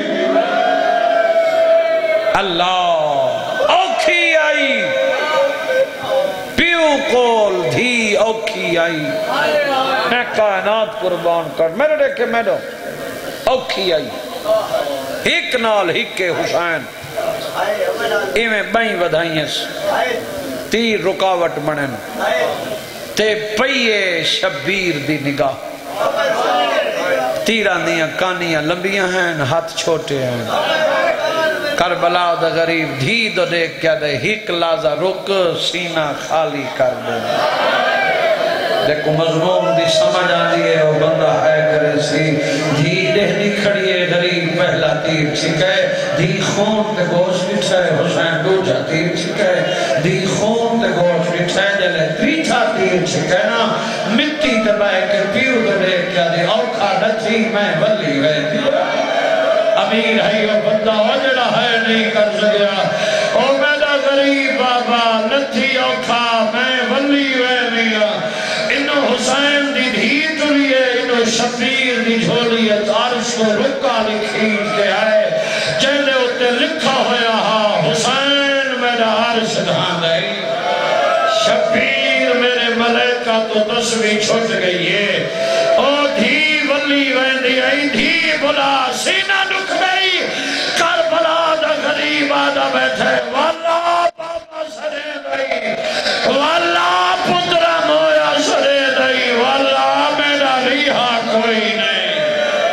اللہ اوکھی آئی پیو کول دھی اوکھی آئی میں کائنات قربان کر میرے دیکھے میرے اوکھی آئی ایک نال ہکے حسین ایمیں بائیں ودھائیں تیر رکاوٹ بنن تے پئیے شبیر دی نگاہ تیران دیاں کانیاں لمبیاں ہیں ہاتھ چھوٹے ہیں کربلا دا غریب دھی دو دیکھ کیا دے ہک لازا رک سینہ خالی کر دے دیکھو مضمون دی سمجھ آنی ہے وہ بندہ ہے کرے سی دھی دہنی کھڑی ہے غریب پہلا تیر چھکے دھی خون تے گوش بٹھائے حسین دوجہ تیر چھکے دھی خون تے گوش بٹھائے جلے تریچھا تیر چھکے نا مٹی دبائے کے پیو دے دیکھ کیا دے اوکھا نتھی میں ولی گئے تھی امیر ہے یہ بندہ وجڑا ہے نہیں کر سکیا او میرا غریب بابا نتھی اوکھا میں ولی گئے نہیں انہوں حسین دی دھی تلیے انہوں شبیر دی جھولیے عرش کو رکا لکھیٹ کے آئے چہلے ہوتے لکھا ہویا ہاں حسین میرا عرش دھان ہے شبیر میرے ملائکہ تو تصویر چھوٹ گئی ہے او دھی ولی ویندی آئی دھی بلا سینہ نکھ گئی کربلا دا غریب آدھا بیٹھے واللہ بابا سرے دائی واللہ پترہ مویا سرے دائی واللہ میرا ریحہ کوئی نہیں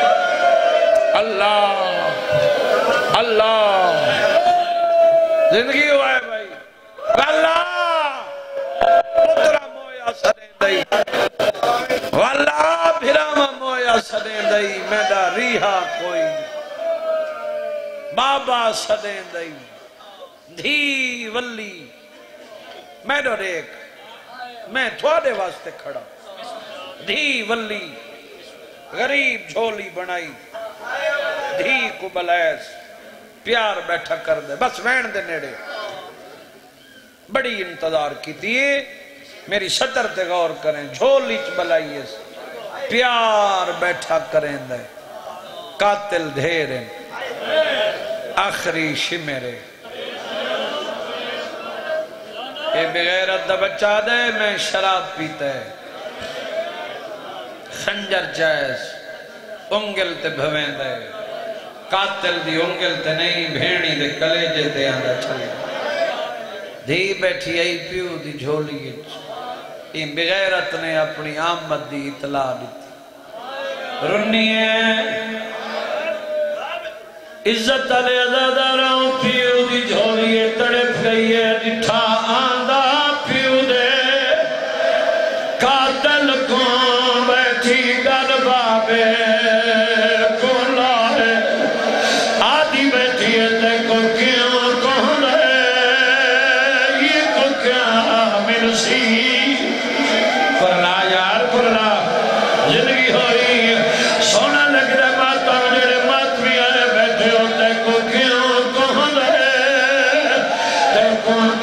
اللہ اللہ زندگی ہوا ہے بھائی واللہ پترہ مویا سرے دائی واللہ بھرامہ مویا سرے دائی میرا ریحہ کوئی نہیں بابا سدیں دائی دھی ولی میں دو دیکھ میں تھوڑے واسطے کھڑا دھی ولی غریب جھولی بنائی دھی کو بلیس پیار بیٹھا کر دے بس وین دے نیڑے بڑی انتظار کی تھی میری شطر تے غور کریں جھولی چ بلائی پیار بیٹھا کریں دے قاتل دھیریں آخری شمرے اے بغیرت دا بچہ دے میں شراب پیتا ہے خنجر جائز انگل تے بھویں دے قاتل دی انگل تے نہیں بھینی دے کلیجے تے آندہ چھلے دھی بیٹھی آئی پیو دی جھولی این بغیرت نے اپنی آمد دی اطلاع دیتی رنی ہے عزت علی عزاداراں پیو دی جھولیے تڑپ گئی ہے ڈٹھا آندہ پیو دے قاتل کون بیٹھی گل بابے کون لائے آدھی بیٹھی ہے تے کو کیوں کون ہے یہ کو کیا مرسی پرلا یار پرلا زندگی ہوئی سونا لگ رہا ماتا جڑے مات بھی آئے بیٹھے ہوتے کو کیوں کون ہے تے کون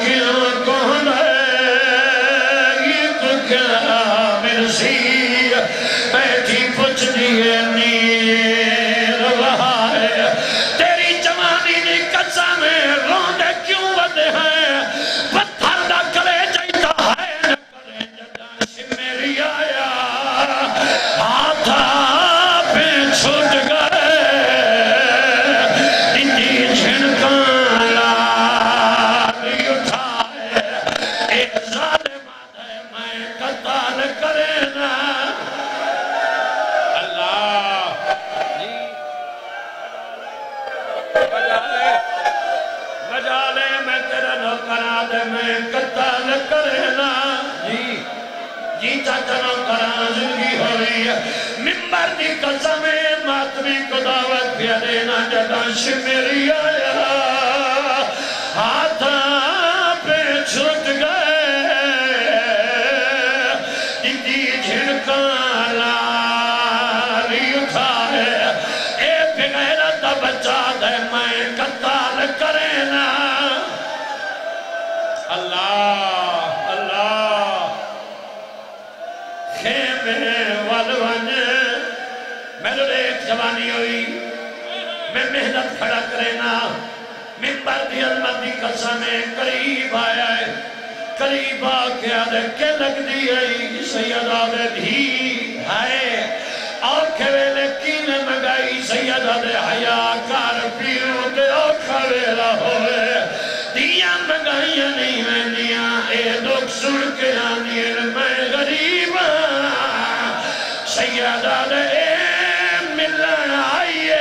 میں قتل کرنا جی جی چاچا نہ کرا زندگی ہو رہی ہے ممبر دی قسم ماتمی کو دعوت پیا دینا جدا شمیری آیا ہاتھاں پہ چھٹ گئے جدی جھنکاں لاری اٹھائے اے بغیرت بچہ دے میں قتل کرنا اللہ اللہ خیمے والوان میں نے ایک جوانی ہوئی میں محنت کھڑا کرنا ممبر دی علمت دی قسمیں قریب آیا ہے قریب آکے آدھے کے لگ دی ہے سیدہ دے دھی آئے آنکھے ویلے کینے مگائی سیدہ دے حیاء کار پیوں دے آنکھا ویلہ ہوئے دیاں مگائیاں نہیں میں دیاں اے دکھ سڑ کے آنی میں غریب سیدہ دے ملن آئیے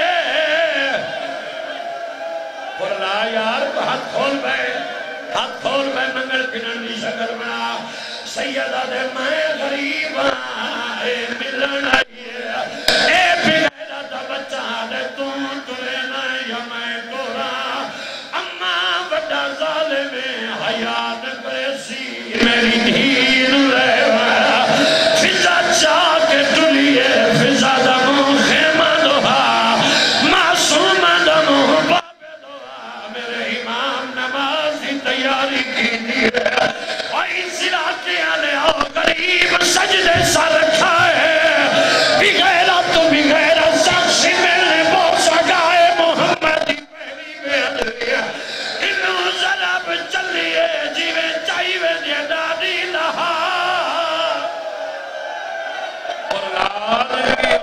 قرلا یار کو ہاتھ کھول بے ہاتھ کھول بے منگل کنن دی شکر بنا سیدہ دے میں غریب اے ملن آئیے اے بغیرہ دا بچہ دے تو تلینا یا میں دورا اما بڑا ظالم حیات کرے سی میری دھین رہے وارا فضا چاہ کے تلیے فضا دا مو خیمہ دوہا معصوم دا مو باب دوہا میرے امام نمازی تیاری کی دیئے آئی سلا کے آلے آؤ قریب سجدے سا رکھا ہے بغیرت تو بغیرت شخصی میرے بوسا گائے محمدی پہلی بے ادریہ انہوں ذراب چلیے جیوے چاہیوے دیا دادی لہا قرآن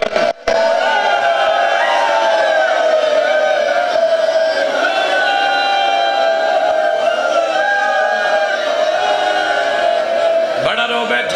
بڑا رو بیٹھے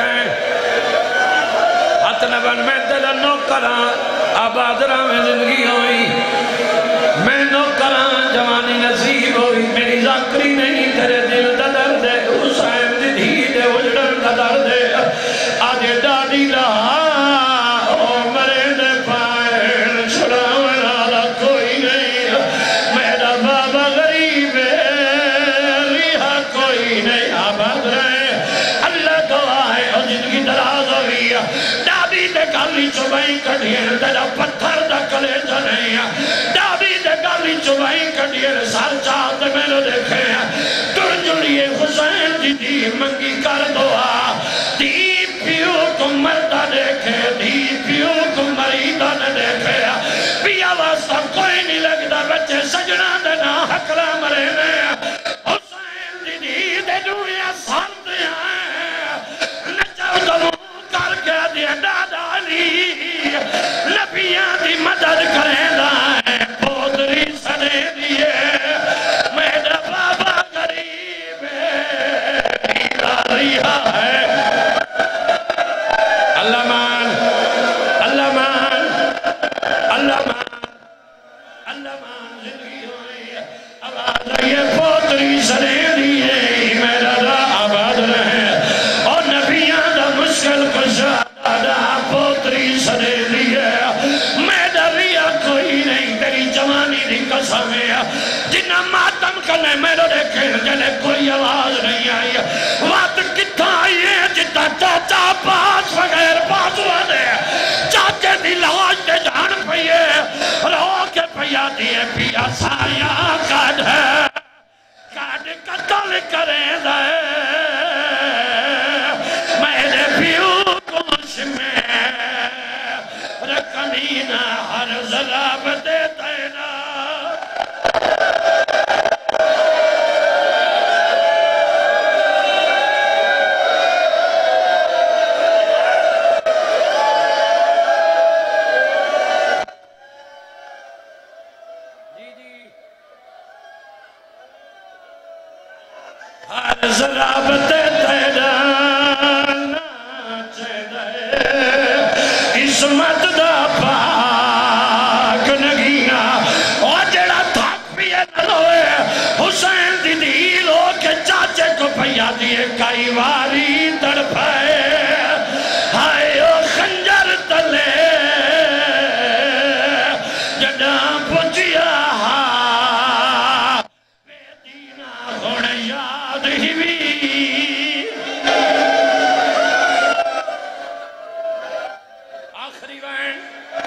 ہاتھ نبن میں دل نوکران آبادرہ میں زندگی ہوئی میں نوکران جوانی نصیب ہوئی میری ذاکری نہیں تیرے دل دا درد ہے حسین دی دھی دے وجڑن دا درد ہے آجے ڈاڈی لہا او مرے دے پائن چھڑاوے لالا کوئی نہیں میرا بابا غریب ہے ریحا کوئی نہیں آباد رہے اللہ دعائے اور زندگی دراز ہوئی ڈابی دے گالی چوبائی کڑھیر تیرا پتھر دا کلے جنہی ڈابی دے گالی چوبائی کڑھیر سار چاہت میں لو دیکھے ٹر جلیے حسین جی دی منگی کر دعا دی پیو کو مردہ دیکھے دی پیو کو مریدہ نہ دیکھے پیا واسطہ کوئی نہیں لگتا بچے سجنہ دینا حقلہ مرے نے حسین جی دی دے دنیا سار دیا نچاو دلوں کر کے دیا دادا لی لبیاں دی مدد کریں دائیں پودری سنے دیئے میرا بابا غریب ہے ریحا ہے اللہ مان اللہ مان اللہ مان اللہ مان زندگی ہوئی آباد رہیے پودری سنے دیئے میرا دا آباد رہے اور نبیاں دا مشکل کشا دادا پودری سنے دیئے میں ڈریا کوئی نہیں تیری جوانی دی قسم ہے جنہ ماتم کرنے میرے دیکھے جلے کوئی آواز نہیں آئی وقت کتھا آئی ہے جتا چاچا پاس بغیر پاس ہوا دے چاچے دی لاش دے جان پئیے رو کے پیا دیئے پیا سایا کاڑ ہے کاڑ قتل کرے دے میرے پیو کوش میں رکنینا ہر ذراب دیتا ہے نا ہر ذراب دیتا ہے نا عصمت دا پاک نگینا اور جڑا تھاک بھی ہے نہ لوئے حسین دی دیل ہو کے چاچے کو واری واری تڑپائے ہائے او خنجر تلے جڑاں پچیا بے دینا ہون یاد ہی بھی آخری وین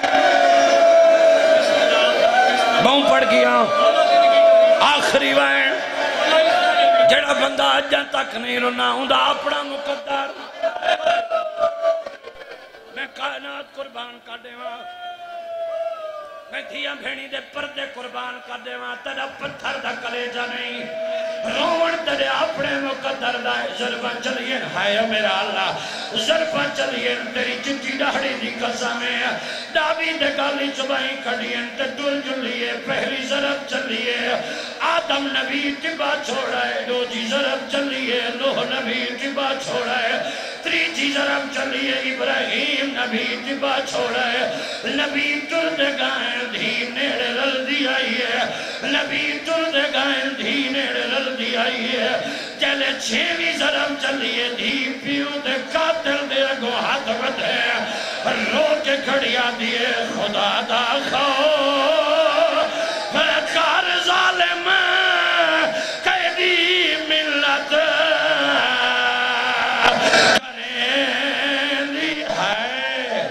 بہوں پڑھ گیا آخری وین جڑا بندہ اجاں تک نہیں رونا ہوں دا اپنا مقدر میں کائنات قربان کر دے ماں میں دھیاں بھینی دے پردے قربان کر دے ماں تیرا پتھر دا کلیجہ نہیں روڑ تیرے اپنے مقدر دائے ضربہ چلیے ہائے میرا اللہ ضربہ چلیے تیری چچی ڈاڑی دی قسمیں دابی دے گالی چبائیں کھڑیے تے ڈول جلیے پہلی ضرب چلیے آدم نبی ٹبا چھوڑائے دو جی ضرب چلیے لوہ نبی ٹبا چھوڑائے تریجی ضرب چلیے ابراہیم نبی ٹبا چھوڑائے نبی ترد گائیں دھی نیڑے رل دی آئی ہے نبی ترد گائیں دھی نیڑے رل دی آئی ہے چلے چھویں ضرب چلیے دھی پیوں دے قاتل دے گو ہاتھ بدھے رو کے کھڑیا دیے خدا دا خو کار ظالم قیدی ملت کریں دی ہے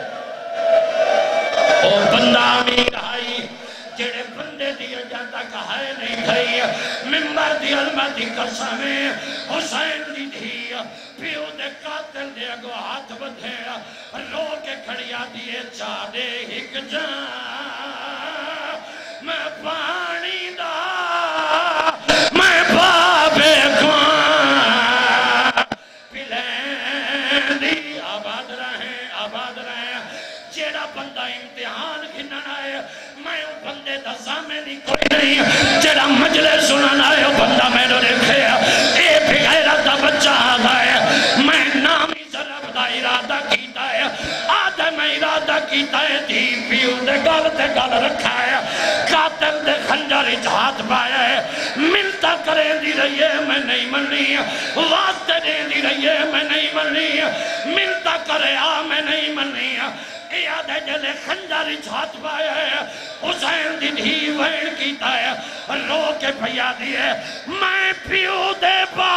او بندہ امیر آئی جڑے بندے دیا جاتا کہائے نہیں تھئی ممبر دی علمہ دی قسمیں حسین دی دھی پیو دے قاتل دے گو ہاتھ بدھے رو کے کھڑیا دیے چاڑے ہک جان میں پانی دا میں بابے کھوان پلین دی آباد رہیں آباد رہیں جیڑا بندہ امتحان گھنن آئے میں وہ بندے دا زامنی کوئی نہیں جیڑا مجلے سنن آئے وہ بندہ میں نے رکھے اے بھی غیرت دا بچہ آگئے میں نامی ضرب دا ارادہ کیتا ہے آدھے میں ارادہ کیتا ہے دھی پیو دے گل دے گل رکھا ہے قاتل دے خنجر اجہات پایا ہے ملتا کریں دی رہی ہے میں نہیں منی واسطے دیں دی رہی ہے میں نہیں منی ملتا کرے آ میں نہیں منی یاد ہے جلے خنجر اجہات پایا ہے حسین دی دھی وین کیتا ہے رو کے پھیا دیئے میں پیو دے با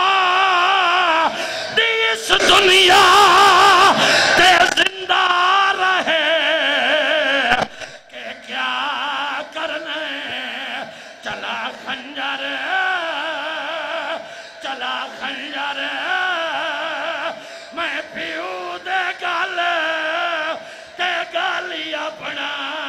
دیس دنیا تے زندہ رہے کہ کیا کرنے چلا خنجر چلا خنجر میں پیو دے گال تے گالی اپنا